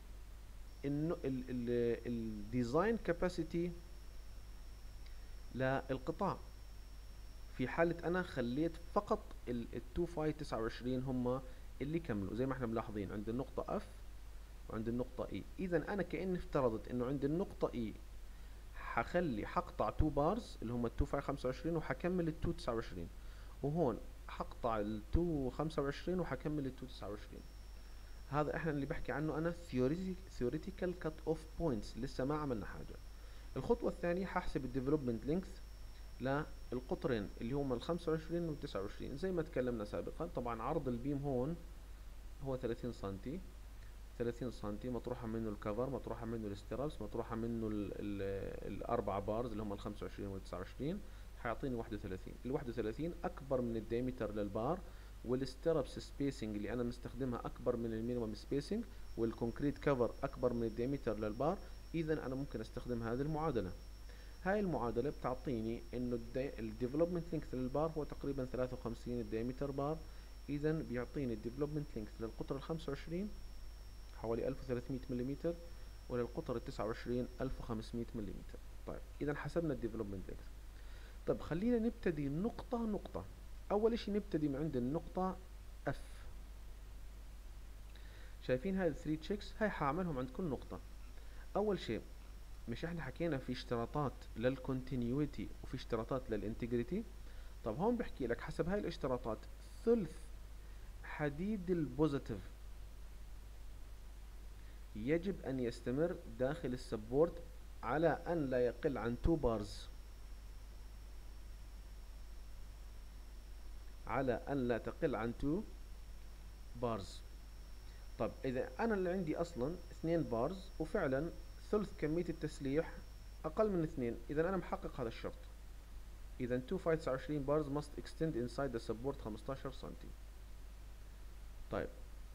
الديزاين كاباسيتي للقطاع، في حالة انا خليت فقط التو فاي تسعة وعشرين هم اللي كملوا زي ما احنا ملاحظين عند النقطة اف وعند النقطة اي. اذا انا كأني افترضت انه عند النقطة اي حخلي حقطع تو بارز اللي هم التو فاي خمسة وعشرين وحكمل التو تسعة وعشرين، وهون حقطع التو خمسة وعشرين وحكمل التو تسعة وعشرين. هذا احنا اللي بحكي عنه انا theoretical cut off points، لسه ما عملنا حاجة. الخطوة الثانية ححسب الديفلوبمنت لينث للقطرين اللي هم ال خمسة وعشرين وال تسعة وعشرين زي ما تكلمنا سابقا. طبعا عرض البيم هون هو ثلاثين سنتي، ثلاثين سنتي مطروحة منه الكفر، مطروحة منه الاسترابس، مطروحة منه ال ال الأربع بارز اللي هم ال خمسة وعشرين وال تسعة وعشرين، حيعطيني واحد وثلاثين. ال واحد وثلاثين أكبر من الديامتر للبار، والاسترابس سبيسنج اللي أنا مستخدمها أكبر من المينيمم سبيسنج، والكونكريت كفر أكبر من الديامتر للبار. إذا أنا ممكن أستخدم هذه المعادلة. هاي المعادلة بتعطيني إنه الديفلوبمنت لينث للبار هو تقريبا ثلاثة وخمسين الديامتر بار. إذا بيعطيني الديفلوبمنت لينث للقطر ال خمسة وعشرين حوالي ألف وثلاثمئة ملم، وللقطر ال تسعة وعشرين ألف وخمسمئة ملم. طيب إذا حسبنا الديفلوبمنت لينث. طيب خلينا نبتدي نقطة نقطة. أول إشي نبتدي من عند النقطة F. شايفين هاي الثري تشيكس؟ هاي حاعملهم عند كل نقطة. أول شيء، مش احنا حكينا في اشتراطات للكونتينيوتي وفي اشتراطات للانتجريتي؟ طب هون بحكي لك حسب هاي الاشتراطات ثلث حديد البوزيتيف يجب أن يستمر داخل السبورت على أن لا يقل عن تو بارز، على أن لا تقل عن تو بارز. طب إذا أنا اللي عندي أصلا اثنين بارز وفعلا ثلث كمية التسليح أقل من اثنين، إذا أنا محقق هذا الشرط. إذا تو فاي تسعة وعشرين بارز must extend inside the support خمسة عشر سنتي. طيب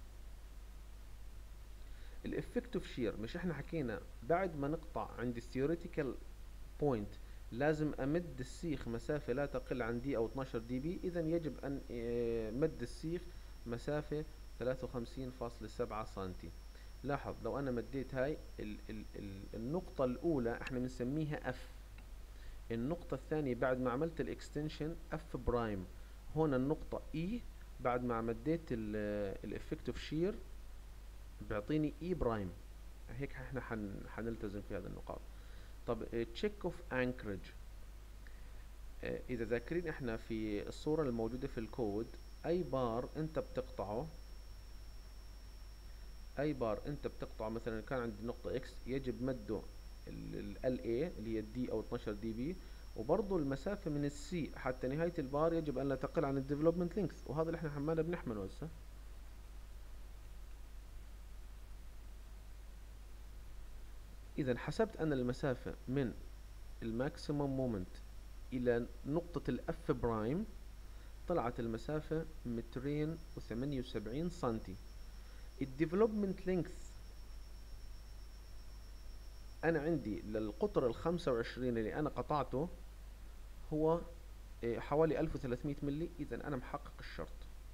الافكتيف شير، مش احنا حكينا بعد ما نقطع عند الثيوريتيكال بوينت لازم امد السيخ مسافة لا تقل عن دي او اثناشر دي بي؟ اذا يجب ان مد السيخ مسافة ثلاثة وخمسين فاصلة سبعة سنتي. لاحظ لو انا مديت هاي ال ال ال النقطة الاولى احنا بنسميها اف، النقطة الثانية بعد ما عملت الاكستنشن اف برايم، هون النقطة اي بعد ما مديت الافكتيف شير بيعطيني اي برايم. هيك احنا حن حنلتزم في هذه النقاط. طب تشيك اوف انكرج، اذا ذاكرين احنا في الصورة الموجودة في الكود اي بار انت بتقطعه، اي بار انت بتقطعه مثلا كان عند النقطة اكس يجب مده ال إيه اللي هي الدي او اثناشر دي بي، وبرضه المسافة من السي حتى نهاية البار يجب ان لا تقل عن الديفلوبمنت لينث، وهذا اللي احنا عمالنا بنحمله هسه. اذا حسبت انا المسافة من الماكسيموم مومنت الى نقطة الاف برايم، طلعت المسافة مترين وثمانية وسبعين سنتي. الديفلوبمنت لينث انا عندي للقطر ال خمسة وعشرين اللي انا قطعته هو حوالي ألف وثلاثمئة ملي. اذا انا محقق الشرط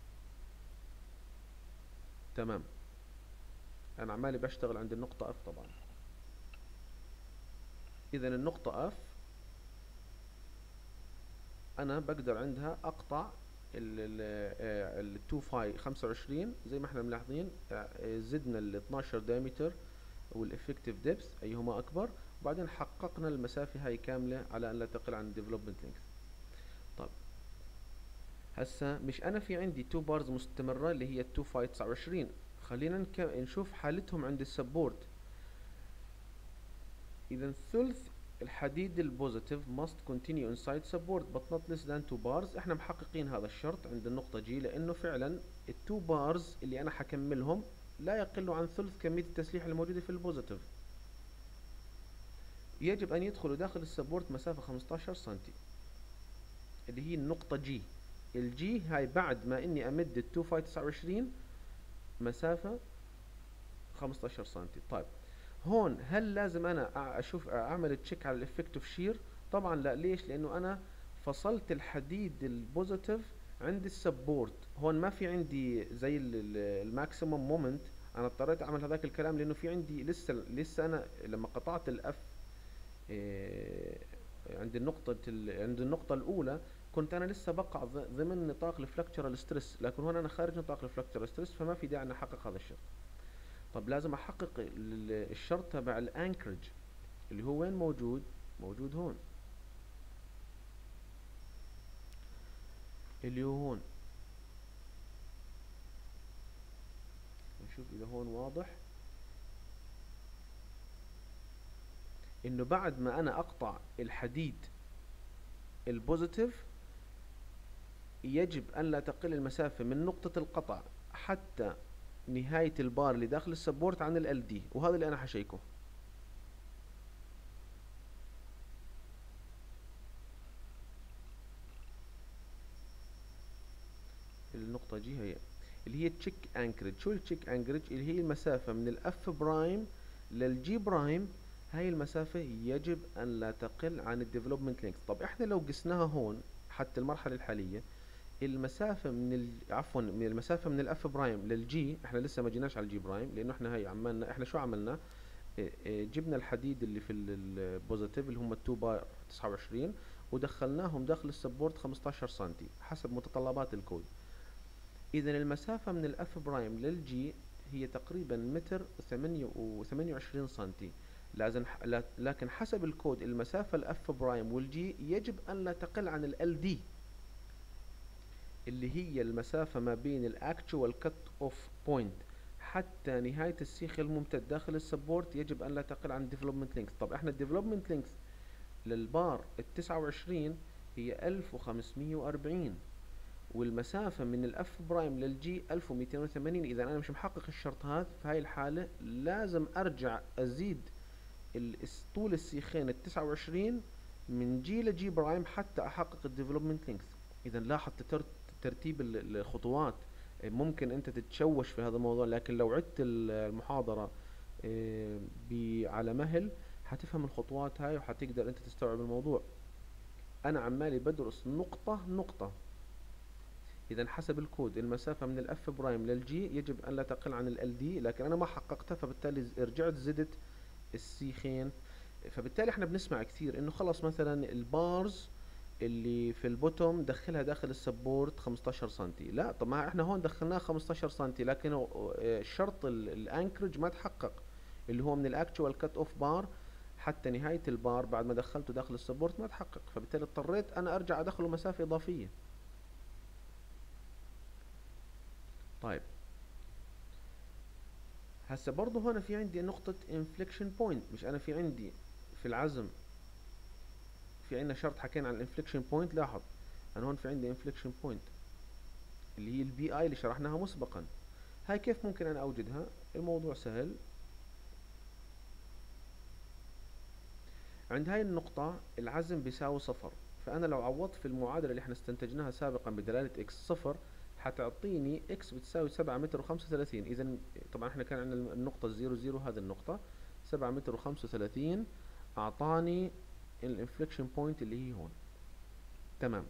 تمام. انا عمالي بشتغل عند النقطة اف طبعا. اذا النقطة اف انا بقدر عندها اقطع ال تو فاي خمسة وعشرين زي ما احنا ملاحظين، زدنا ال اثناشر دايمتر والافكتيف ديبث ايهما اكبر، وبعدين حققنا المسافة هاي كاملة على أن لا تقل عن development length. طيب هسا مش أنا في عندي تو بارز مستمرة اللي هي تو فاي تسعة وعشرين، خلينا نك... نشوف حالتهم عند السبورت. إذا ثلث الحديد البوزيتيف must continue inside support but not less than two bars. احنا محققين هذا الشرط عند النقطة جي، لأنه فعلا التو بارز اللي أنا حكملهم لا يقل عن ثلث كمية التسليح الموجودة في البوزيتيف. يجب أن يدخلوا داخل السبورت مسافة خمستاشر سنتي اللي هي النقطة جي. الجي هاي بعد ما إني أمد التو فاي تسعة وعشرين مسافة خمستاشر سنتي. طيب هون هل لازم انا اشوف اعمل تشيك على الافكتيف شير؟ طبعا لا. ليش؟ لانه انا فصلت الحديد البوزيتيف عند السبورت. هون ما في عندي زي الماكسيمم مومنت، انا اضطريت اعمل هذاك الكلام لانه في عندي لسه لسه انا لما قطعت الاف إيه عند النقطة عند النقطة الأولى كنت أنا لسه بقع ضمن نطاق الفلكتشرال ستريس، لكن هون أنا خارج نطاق الفلكتشرال ستريس، فما في داعي أن أحقق هذا الشرط. طب لازم احقق الشرط تبع الانكرج اللي هو وين موجود؟ موجود هون، اللي هو هون. نشوف اذا هون واضح انه بعد ما انا اقطع الحديد البوزيتيف يجب ان لا تقل المسافة من نقطة القطع حتى نهاية البار اللي داخل السبورت عن ال دي، وهذا اللي انا حشيكه. النقطة جي هي اللي هي تشيك انكرج. شو التشيك انكرج؟ اللي هي المسافة من الاف برايم للجي برايم. هاي المسافة يجب ان لا تقل عن الديفلوبمنت لينكس. طب احنا لو قسناها هون حتى المرحلة الحالية، المسافة من ال... عفوا من المسافة من الاف برايم للجي، احنا لسه ما جيناش على الجي برايم لانه احنا هاي عملنا، احنا شو عملنا؟ اه اه جبنا الحديد اللي في البوزيتيف اللي هم تو بار تسعة وعشرين ودخلناهم داخل السبورت خمستاشر سنتي حسب متطلبات الكود. إذا المسافة من الأف برايم للجي هي تقريبا متر وثمانية وعشرين سنتي. لازم لكن حسب الكود المسافة الأف برايم والجي يجب أن لا تقل عن ال دي اللي هي المسافة ما بين الأكتشوال كت أوف بوينت حتى نهاية السيخ الممتد داخل السبورت، يجب أن لا تقل عن الديفلوبمنت لينكس. طب احنا الديفلوبمنت لينكس للبار التسعة وعشرين هي ألف وخمسمية وأربعين، والمسافة من الاف برايم للجي ألف ومئتين وثمانين. اذا انا مش محقق الشرط هذا، في هاي الحالة لازم ارجع ازيد طول السيخين ال تسعة وعشرين من جي لجي برايم حتى احقق الديفلوبمنت لينكس. اذا لاحظ ترتيب الخطوات. ممكن انت تتشوش في هذا الموضوع، لكن لو عدت المحاضرة على مهل حتفهم الخطوات هاي وحتقدر انت تستوعب الموضوع. انا عمالي بدرس نقطة نقطة. إذا حسب الكود المسافة من الأف برايم للجي يجب أن لا تقل عن ال دي، لكن أنا ما حققتها، فبالتالي رجعت زدت السيخين. فبالتالي احنا بنسمع كثير إنه خلص مثلا البارز اللي في البوتوم دخلها داخل السبورت خمستاشر سنتي. لا، طب ما احنا هون دخلناها خمستاشر سنتي، لكن شرط الانكرج ما تحقق اللي هو من الاكتوال كات اوف بار حتى نهاية البار بعد ما دخلته داخل السبورت ما تحقق، فبالتالي اضطريت أنا أرجع أدخله مسافة إضافية. طيب هسه برضه هنا في عندي نقطة inflection point. مش أنا في عندي في العزم في عندنا شرط حكينا عن inflection point. لاحظ أنا هون في عندي inflection point اللي هي البي اي اللي شرحناها مسبقا. هاي كيف ممكن أنا أوجدها؟ الموضوع سهل. عند هاي النقطة العزم بيساوي صفر، فأنا لو عوضت في المعادلة اللي احنا استنتجناها سابقا بدلالة اكس صفر حتعطيني اكس بتساوي سبعة متر وخمسة وثلاثين. اذا طبعا احنا كان عندنا النقطة الزيرو زيرو، هذه النقطة سبعة متر وخمسة وثلاثين اعطاني الانفليكشن بوينت اللي هي هون. تمام.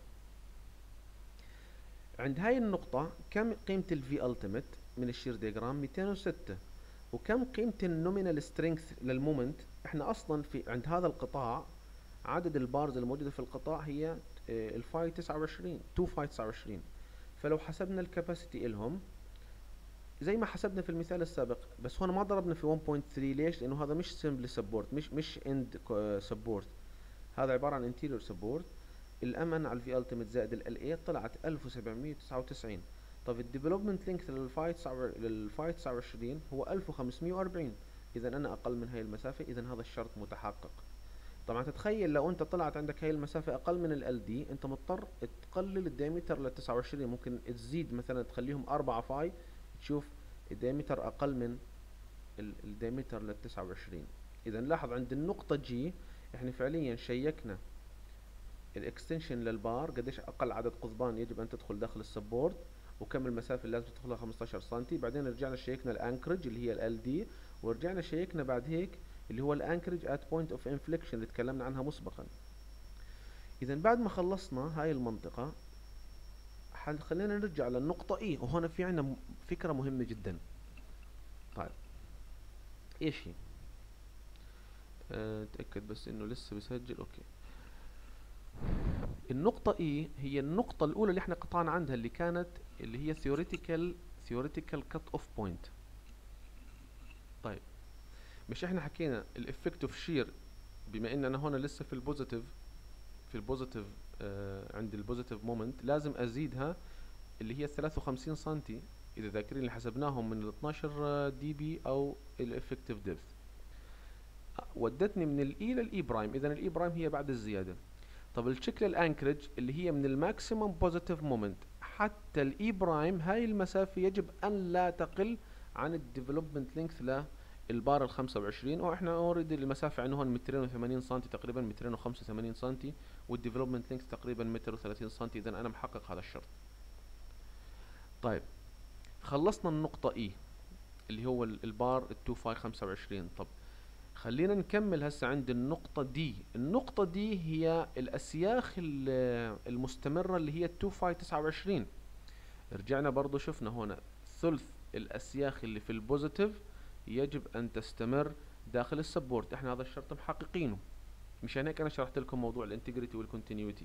عند هاي النقطة كم قيمة الفي التيميت من الشير دياجرام؟ مئتين وستة. وكم قيمة النومينال سترينث للمومنت؟ احنا اصلا في عند هذا القطاع عدد البارز الموجودة في القطاع هي الفاي تسعة وعشرين تو فاي تسعة وعشرين. فلو حسبنا الكاباسيتي إلهم زي ما حسبنا في المثال السابق، بس هون ما ضربنا في واحد نقطة ثلاثة. ليش؟ لانه هذا مش سمبلي سبورت، مش مش اند سبورت، هذا عباره عن انتيريور سبورت. الام ان على الفي التيميت زائد ال اي طلعت ألف وسبعمية وتسعة وتسعين. طب الديفلوبمنت لينث للفايت للفايت تسعة وعشرين هو ألف وخمسمية وأربعين، اذا انا اقل من هاي المسافه، اذا هذا الشرط متحقق. طبعا تتخيل لو انت طلعت عندك هاي المسافه اقل من ال دي، انت مضطر تقلل الدايمتر لل تسعة وعشرين، ممكن تزيد مثلا تخليهم أربعة فاي، تشوف الدايمتر اقل من الدايمتر لل تسعة وعشرين. اذا لاحظ عند النقطه جي احنا فعليا شيكنا الاكستنشن للبار، قديش اقل عدد قضبان يجب ان تدخل داخل السبورت، وكم المسافه اللي لازم تدخلها خمستاشر سنتي. بعدين رجعنا شيكنا الانكرج اللي هي ال دي، ورجعنا شيكنا بعد هيك اللي هو الانكرج ات بوينت اوف انفليكشن اللي تكلمنا عنها مسبقا. اذا بعد ما خلصنا هاي المنطقه خلينا نرجع للنقطه اي، وهنا في عندنا فكره مهمه جدا. طيب ايش هي؟ أه تاكد بس انه لسه بيسجل. اوكي، النقطة E هي النقطة الأولى اللي احنا قطعنا عندها، اللي كانت اللي هي theoretical theoretical cut off point. طيب مش احنا حكينا الافكتيف شير، بما ان انا هنا لسه في البوزيتيف في البوزيتيف آه عند البوزيتيف مومنت لازم ازيدها اللي هي ثلاثة وخمسين سنتي، اذا ذاكرين اللي حسبناهم من ال اثناشر دي بي او الافكتيف ديبث. ودتني من الاي للاي برايم، اذا الاي برايم هي بعد الزيادة. طب الشكل الانكرج اللي هي من الماكسيمم بوزيتيف مومنت حتى الاي برايم، هاي المسافة يجب ان لا تقل عن الديفلوبمنت لينث للبار ال خمسة وعشرين، واحنا اوريدي المسافة عنده هون مئتين وثمانين سنتي تقريبا، مئتين وخمسة وثمانين سنتي، والديفلوبمنت لينث تقريبا متر وثلاثين سنتي، اذا انا محقق هذا الشرط. طيب خلصنا النقطة اي اللي هو البار ال اثنين فاي خمسة وعشرين. طب خلينا نكمل هسه عند النقطة دي. النقطة دي هي الأسياخ المستمرة اللي هي اثنين فاي تسعة وعشرين. رجعنا برضو شفنا هنا ثلث الأسياخ اللي في البوزيتيف يجب أن تستمر داخل السبورت، احنا هذا الشرط محققينه، مشان هيك أنا شرحت لكم موضوع الانتجريتي والكونتينيوتي.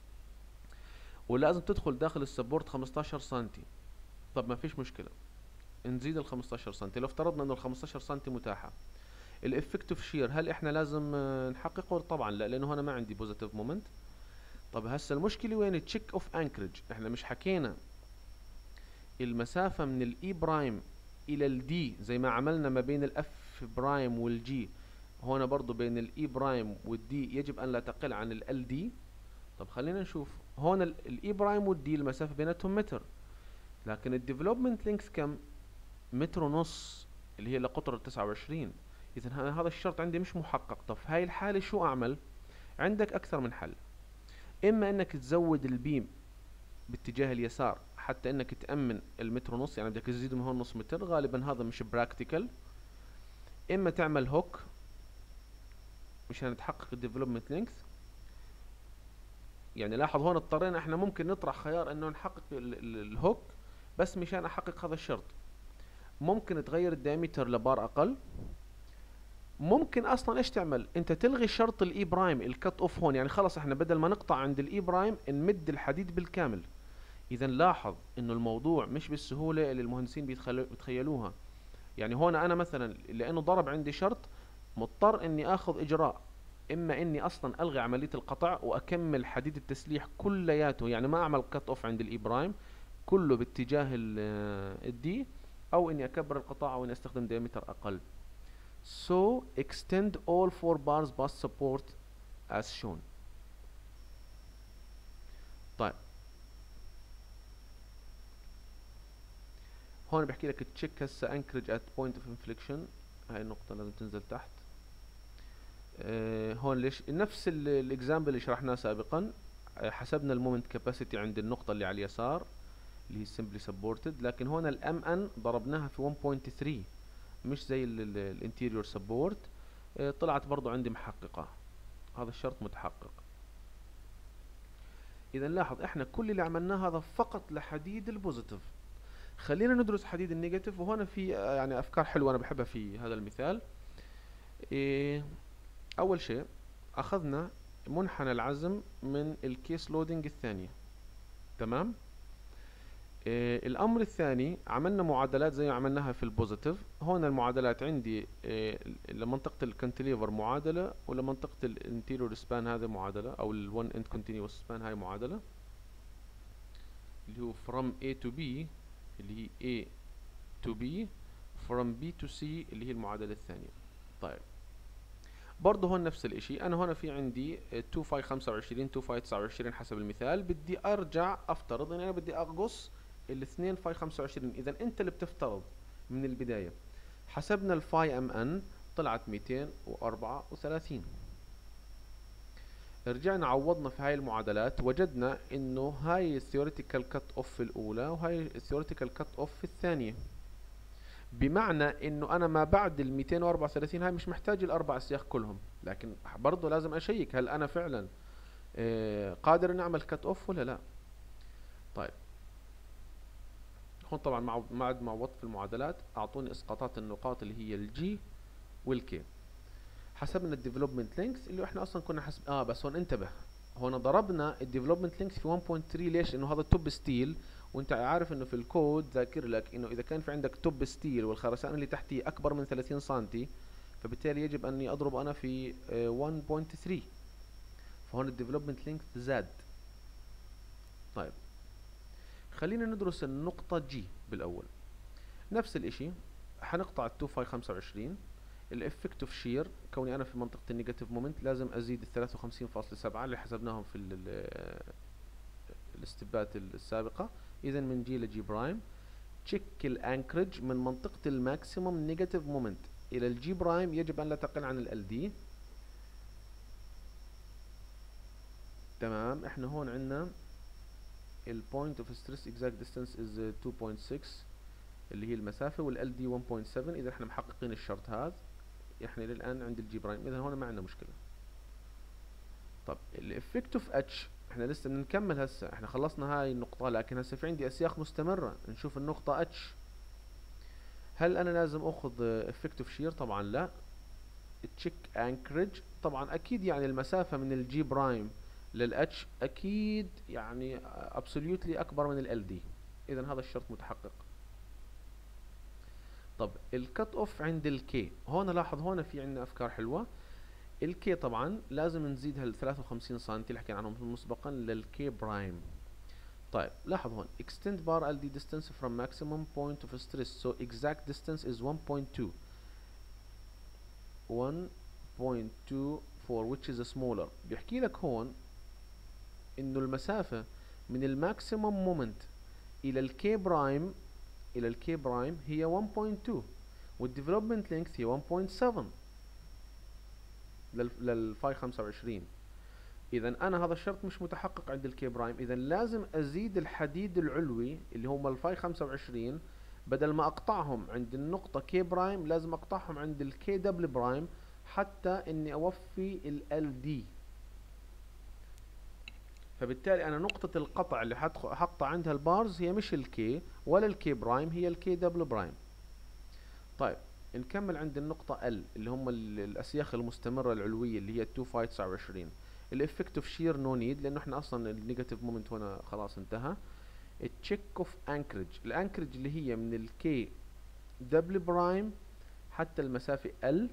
ولازم تدخل داخل السبورت خمستاشر سنتي. طب ما فيش مشكلة، نزيد ال خمستاشر سنتي. لو افترضنا انه ال خمستاشر سنتي متاحة، الافكتيف شير هل احنا لازم نحققه؟ طبعا لا، لانه هنا ما عندي بوزيتيف مومنت. طب هسه المشكله وين؟ تشيك اوف انكرج. احنا مش حكينا المسافه من الاي برايم الى الدي زي ما عملنا ما بين الاف برايم والجي، هنا برضو بين الاي برايم والدي يجب ان لا تقل عن ال دي. طب خلينا نشوف هنا الاي برايم والدي المسافه بيناتهم متر، لكن الديفلوبمنت لينث كم؟ متر ونص اللي هي لقطر تسعة وعشرين. اذا هذا الشرط عندي مش محقق. طب في هاي الحالة شو اعمل؟ عندك اكثر من حل. اما انك تزود البيم باتجاه اليسار حتى انك تأمن المتر ونص، يعني بدك تزيد من هون نص متر، غالبا هذا مش براكتيكال. اما تعمل هوك مشان تحقق الديفلوبمنت لينث. يعني لاحظ هون اضطرينا احنا ممكن نطرح خيار انه نحقق الهوك بس مشان احقق هذا الشرط. ممكن تغير الدايمتر لبار اقل. ممكن اصلا ايش تعمل؟ انت تلغي شرط الاي برايم الكت اوف هون، يعني خلص احنا بدل ما نقطع عند الاي برايم نمد الحديد بالكامل. اذا لاحظ انه الموضوع مش بالسهوله اللي المهندسين بيتخيلوها. يعني هون انا مثلا لانه ضرب عندي شرط مضطر اني اخذ اجراء، اما اني اصلا الغي عمليه القطع واكمل حديد التسليح كلياته، يعني ما اعمل كت اوف عند الاي برايم كله باتجاه الدي، او اني اكبر القطاع او اني استخدم دايمتر اقل. So extend all four bars bus support as shown. طيب هون بحكي لك تشيك هسه anchorage at point of inflection، هاي النقطة لازم تنزل تحت. اه هون ليش نفس الاكزامبل اللي شرحناه سابقا، اه حسبنا المومنت كاباسيتي عند النقطة اللي على اليسار اللي هي simply supported، لكن هون الام ان ضربناها في واحد فاصلة ثلاثة مش زي الانتيريور سبورت. اه طلعت برضو عندي محققة، هذا الشرط متحقق. اذا لاحظ احنا كل اللي عملناه هذا فقط لحديد البوزيتيف. خلينا ندرس حديد النيجاتيف، وهنا في يعني افكار حلوه انا بحبها في هذا المثال. إيه اول شيء اخذنا منحنى العزم من الكيس لودنج الثانيه، تمام. إيه الامر الثاني، عملنا معادلات زي ما عملناها في البوزيتيف. هون المعادلات عندي إيه لمنطقة الكنتليفر معادلة، ولمنطقة الانتيريور سبان هذه معادلة، او الون اند كونتينيوس سبان هاي معادلة، اللي هو from A to B اللي هي A to B، from B to C اللي هي المعادلة الثانية. طيب برضه هون نفس الاشي، انا هون في عندي تو فاي خمسة وعشرين تو فاي تسعة وعشرين حسب المثال، بدي ارجع افترض ان انا بدي اقص الاثنين فاي خمسة وعشرين. اذا انت اللي بتفترض من البداية. حسبنا الفاي ام ان طلعت مئتين وأربعة وثلاثين. رجعنا عوضنا في هاي المعادلات، وجدنا انه هاي الثيوريتيكال كات اوف الاولى وهاي الثيوريتيكال كات اوف في الثانية. بمعنى انه انا ما بعد ال مئتين وأربعة وثلاثين هاي مش محتاج الاربع اسياخ كلهم، لكن برضه لازم اشيك هل انا فعلا آه قادر اني اعمل كات اوف ولا لا. طيب هون طبعا مع بعد ما عوضت في المعادلات اعطوني اسقاطات النقاط اللي هي الجي والكي. حسبنا الديفلوبمنت لينكس اللي احنا اصلا كنا حسب اه بس هون انتبه، هون ضربنا الديفلوبمنت لينكس في واحد فاصلة ثلاثة. ليش؟ انه هذا توب ستيل، وانت عارف انه في الكود ذاكر لك انه اذا كان في عندك توب ستيل والخرسانه اللي تحتيه اكبر من ثلاثين سنتي، فبالتالي يجب اني اضرب انا في آه واحد فاصلة ثلاثة. فهون الديفلوبمنت لينكس زاد. طيب خلينا ندرس النقطه جي بالاول. نفس الاشي، حنقطع ال تو فاي خمسة وعشرين. الافكتيف شير، كوني انا في منطقه النيجاتيف مومنت لازم ازيد ال ثلاثة وخمسين فاصلة سبعة اللي حسبناهم في الاستبات السابقه. اذا من جي لجي برايم. تشيك الانكرج من منطقه الماكسيموم نيجاتيف مومنت الى الجي برايم يجب ان لا تقل عن ال دي. تمام. احنا هون عندنا البوينت اوف ستريس اكزاكت ديستانس از تو بوينت ستة اللي هي المسافه، والال دي واحد فاصلة سبعة. اذا احنا محققين الشرط هذا احنا للان عند الجي برايم، اذا هون ما عندنا مشكله. طب الافكت اوف اتش احنا لسه بنكمل هسه، احنا خلصنا هاي النقطه، لكن هسه في عندي اسياخ مستمره. نشوف النقطه اتش. هل انا لازم اخذ افكت اوف شير؟ طبعا لا. تشيك انكرج، طبعا اكيد يعني المسافه من الجي برايم للاتش اكيد يعني ابسوليوتلي اكبر من ال دي، اذا هذا الشرط متحقق. طب الكت اوف عند الكي، هون لاحظ هون في عندنا افكار حلوه. الكي طبعا لازم نزيدها ل ثلاثة وخمسين سم اللي حكينا عنهم مسبقا للكي برايم. طيب لاحظ هون extend bar ال دي distance from maximum point of stress, so exact distance is one point two one point two four which is smaller. بيحكي لك هون انه المسافة من الماكسيمم مومنت الى الكي برايم الى الكي برايم هي واحد فاصلة اثنين، والديفلوبمنت لينث هي واحد فاصلة سبعة للفاي خمسة وعشرين. اذا انا هذا الشرط مش متحقق عند الكي برايم، اذا لازم ازيد الحديد العلوي اللي هم الفاي خمسة وعشرين، بدل ما اقطعهم عند النقطة كي برايم لازم اقطعهم عند الكي دبل برايم حتى اني اوفي ال دي. فبالتالي انا نقطة القطع اللي حقطع عندها البارز هي مش الكي ولا الكي برايم، هي الكي دبل برايم. طيب نكمل عند النقطة ال اللي هم الاسياخ المستمرة العلوية اللي هي تو فاي تسعة وعشرين. الافكتيف شير نو نيد لانه احنا اصلا النيجاتيف مومنت هنا خلاص انتهى. التشيك اوف انكرج، الانكرج اللي هي من الكي دبل برايم حتى المسافة ال.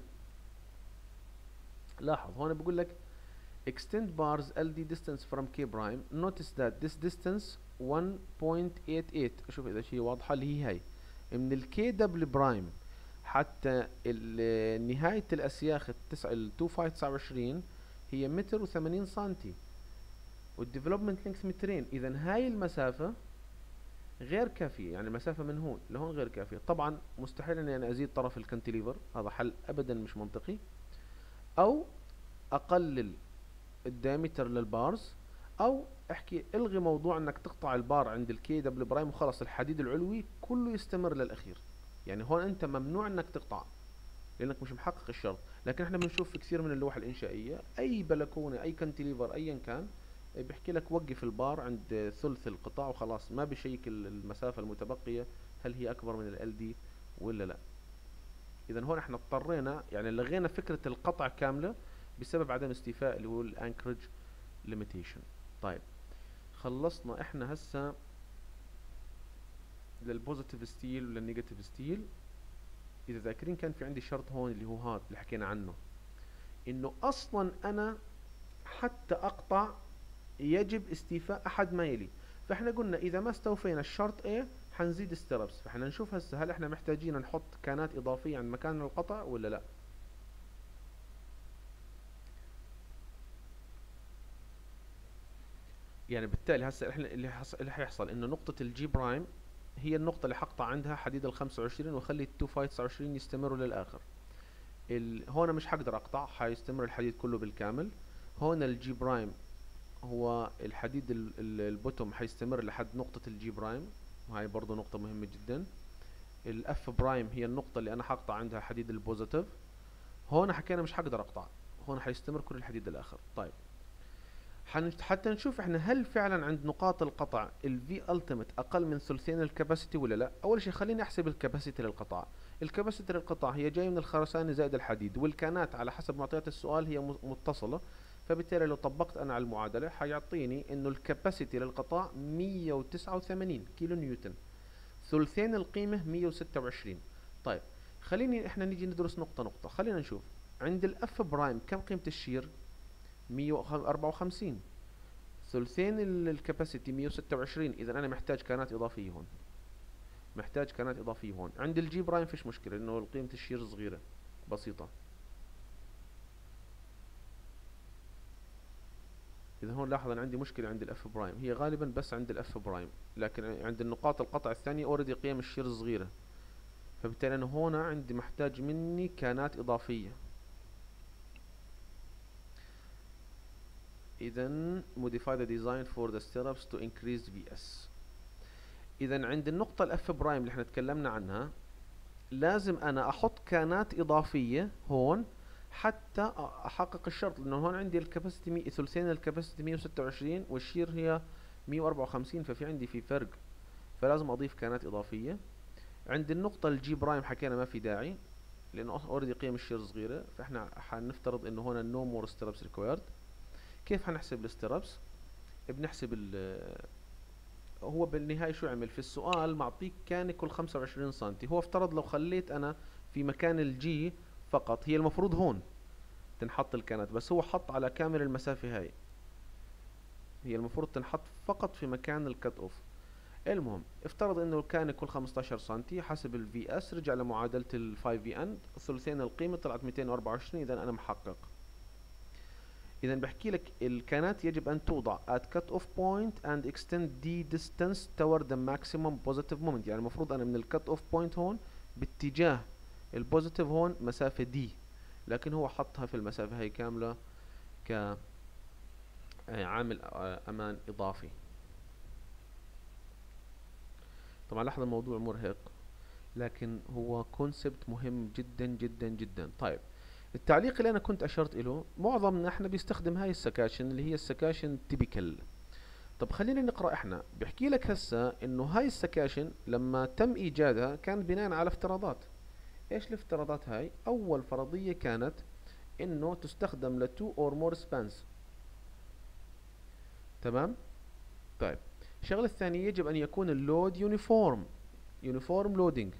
لاحظ هون بقول لك extend bars ال دي distance from K prime. notice that this distance one point eight eight. شوف اذا شيء واضحة اللي هي هاي من الكي دبل برايم حتى نهاية الاسياخ التسعة ال تو فاي تسعة وعشرين هي متر وثمانين سنتي، والديفلوبمنت لينكس مترين. اذا هاي المسافة غير كافية، يعني المسافة من هون لهون غير كافية. طبعا مستحيل اني انا ازيد طرف الكنتليفر، هذا حل ابدا مش منطقي. او اقلل الدايمتر للبارز، او احكي الغي موضوع انك تقطع البار عند الكي دبل برايم وخلص الحديد العلوي كله يستمر للاخير. يعني هون انت ممنوع انك تقطع لانك مش محقق الشرط. لكن احنا بنشوف في كثير من اللوح الانشائيه اي بلكونه اي كانتليفر ايا كان بيحكي لك وقف البار عند ثلث القطاع وخلاص، ما بشيك المسافه المتبقيه هل هي اكبر من ال دي ولا لا. اذا هون احنا اضطرينا يعني لغينا فكره القطع كامله بسبب عدم استيفاء اللي هو الانكرج ليميتيشن. طيب خلصنا احنا هسه للبوزيتيف ستيل وللنيجاتيف ستيل. اذا ذاكرين كان في عندي شرط هون اللي هو هذا اللي حكينا عنه، انه اصلا انا حتى اقطع يجب استيفاء احد ما يلي. فاحنا قلنا اذا ما استوفينا الشرط A حنزيد ستيربس. فاحنا نشوف هسه هل احنا محتاجين نحط كانات اضافية عند مكان القطع ولا لا. يعني بالتالي هسه احنا اللي حص... اللي حيحصل انه نقطة الجي برايم هي النقطة اللي حقطع عندها حديد ال خمسة وعشرين واخلي التو فاي تسعة وعشرين يستمروا للاخر. ال... هون مش حقدر اقطع، حيستمر الحديد كله بالكامل. هون الجي برايم هو الحديد ال... ال... البوتوم حيستمر لحد نقطة الجي برايم، وهي برضو نقطة مهمة جدا. الاف برايم هي النقطة اللي انا حقطع عندها حديد البوزيتيف. هون حكينا مش حقدر اقطع، هون حيستمر كل الحديد للاخر. طيب حتى نشوف احنا هل فعلا عند نقاط القطع ال V ultimate اقل من ثلثين الكباسيتي ولا لا. اول شيء خليني احسب الكباسيتي للقطع. الكباسيتي للقطع هي جاي من الخرسانة زائد الحديد، والكانات على حسب معطيات السؤال هي متصلة. فبالتالي لو طبقت انا على المعادلة حيعطيني انه الكباسيتي للقطع مية وتسعة وثمانين كيلو نيوتن، ثلثين القيمة مية وستة وعشرين. طيب خليني احنا نيجي ندرس نقطة نقطة. خلينا نشوف عند الاف برايم كم قيمة الشير؟ مية وأربعة وخمسين، ثلثين الكاباسيتي مية وستة وعشرين. اذا انا محتاج كانات اضافيه هون، محتاج كانات اضافيه هون. عند الجي برايم فيش مشكله انه قيمه الشير صغيره بسيطه. اذا هون لاحظ انا عندي مشكله عند الاف برايم، هي غالبا بس عند الاف برايم، لكن عند النقاط القطع الثانيه اوريدي قيم الشير صغيره. فبالتالي انا هون عندي محتاج مني كانات اضافيه. اذا modify the design for the stirrups to increase V S. اذا عند النقطة الاف برايم اللي احنا تكلمنا عنها لازم انا احط كانات اضافية هون حتى احقق الشرط، لانه هون عندي الكاباسيتي ثلثين الكاباسيتي مية وستة وعشرين والشير هي مية وأربعة وخمسين، ففي عندي في فرق، فلازم اضيف كانات اضافية. عند النقطة الجي برايم حكينا ما في داعي لانه اوريدي قيم الشير صغيرة، فاحنا حنفترض انه هون نو مور ستيربس ريكوايرد. كيف حنحسب الستيربس؟ بنحسب ال هو بالنهاية شو عمل في السؤال؟ معطيك كان كل خمسة وعشرين سنتي. هو افترض لو خليت انا في مكان الجي فقط، هي المفروض هون تنحط الكانات، بس هو حط على كامل المسافة هاي، هي المفروض تنحط فقط في مكان الكت اوف. المهم افترض انه كان كل خمستاشر سنتي، حسب الفي اس رجع لمعادلة ال خمسة في ان، ثلثين القيمة طلعت مئتين وأربعة وعشرين. اذا انا محقق. اذا بحكي لك الكانات يجب ان توضع at cut off point and extend the distance toward the maximum positive moment. يعني المفروض انا من الكت اوف بوينت هون باتجاه البوزيتيف هون مسافة دي، لكن هو حطها في المسافة هي كاملة كعامل امان اضافي. طبعا لاحظ الموضوع مرهق، لكن هو كونسبت مهم جدا جدا جدا. طيب التعليق اللي انا كنت اشرت له، معظمنا احنا بيستخدم هاي السكاشن اللي هي السكاشن تيبيكال. طب خلينا نقرا. احنا بحكي لك هسه انه هاي السكاشن لما تم ايجادها كان بناء على افتراضات. ايش الافتراضات هاي؟ اول فرضيه كانت انه تستخدم ل two or more spans. تمام. طيب الشغله الثانيه يجب ان يكون اللود يونيفورم، يونيفورم لودينج.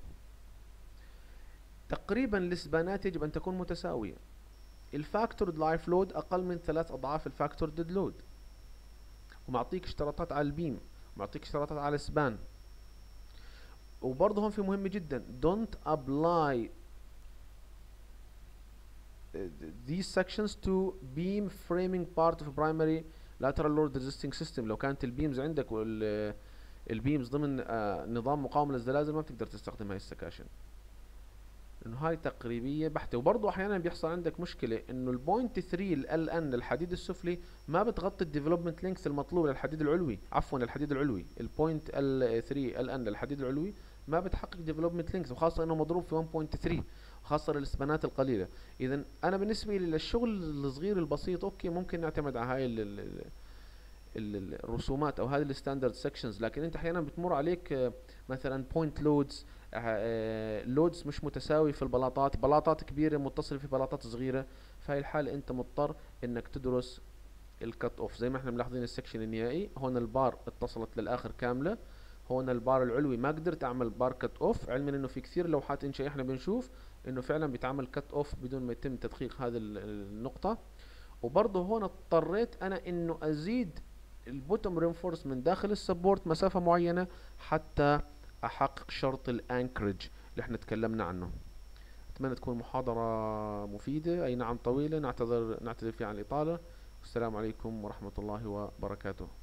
تقريبا السبانات يجب ان تكون متساويه. الفاكتورد لايف لود اقل من ثلاث اضعاف الفاكتورد ديد لود. ومعطيك اشتراطات على البيم، ومعطيك اشتراطات على السبان. وبرضه هون في مهم جدا don't apply these sections to beam framing part of primary lateral load resisting system. لو كانت البيمز عندك والبيمز ضمن آه نظام مقاومة للزلازل ما بتقدر تستخدم هاي السكاشن، انه هاي تقريبيه بحته. وبرضه احيانا بيحصل عندك مشكله انه البوينت ثري ال ان للحديد السفلي ما بتغطي الديفلوبمنت لينكس المطلوب للحديد العلوي، عفوا للحديد العلوي. البوينت ال ثري ال ان للحديد العلوي ما بتحقق ديفلوبمنت لينكس، وخاصه انه مضروب في واحد فاصلة ثري، خاصه للسبانات القليله. اذا انا بالنسبه لي للشغل الصغير البسيط اوكي ممكن نعتمد على هاي ال ال الرسومات او هذه الستاندرد سكشنز، لكن انت احيانا بتمر عليك مثلا بوينت لودز، لودز مش متساوي في البلاطات، بلاطات كبيره متصله في بلاطات صغيره. في هاي الحاله انت مضطر انك تدرس الكت اوف. زي ما احنا ملاحظين السكشن النهائي هون البار اتصلت للاخر كامله، هون البار العلوي ما قدرت اعمل بار كت اوف، علما انه في كثير لوحات انشاء احنا بنشوف انه فعلا بيتعمل كت اوف بدون ما يتم تدقيق هذه النقطة. وبرضه هون اضطريت انا انه ازيد البوتوم رينفورسمنت داخل السبورت مسافة معينة حتى احقق شرط الانكرج اللي احنا تكلمنا عنه. اتمنى تكون محاضرة مفيدة، اي نعم طويلة، نعتذر نعتذر فيها عن الاطالة. والسلام عليكم ورحمة الله وبركاته.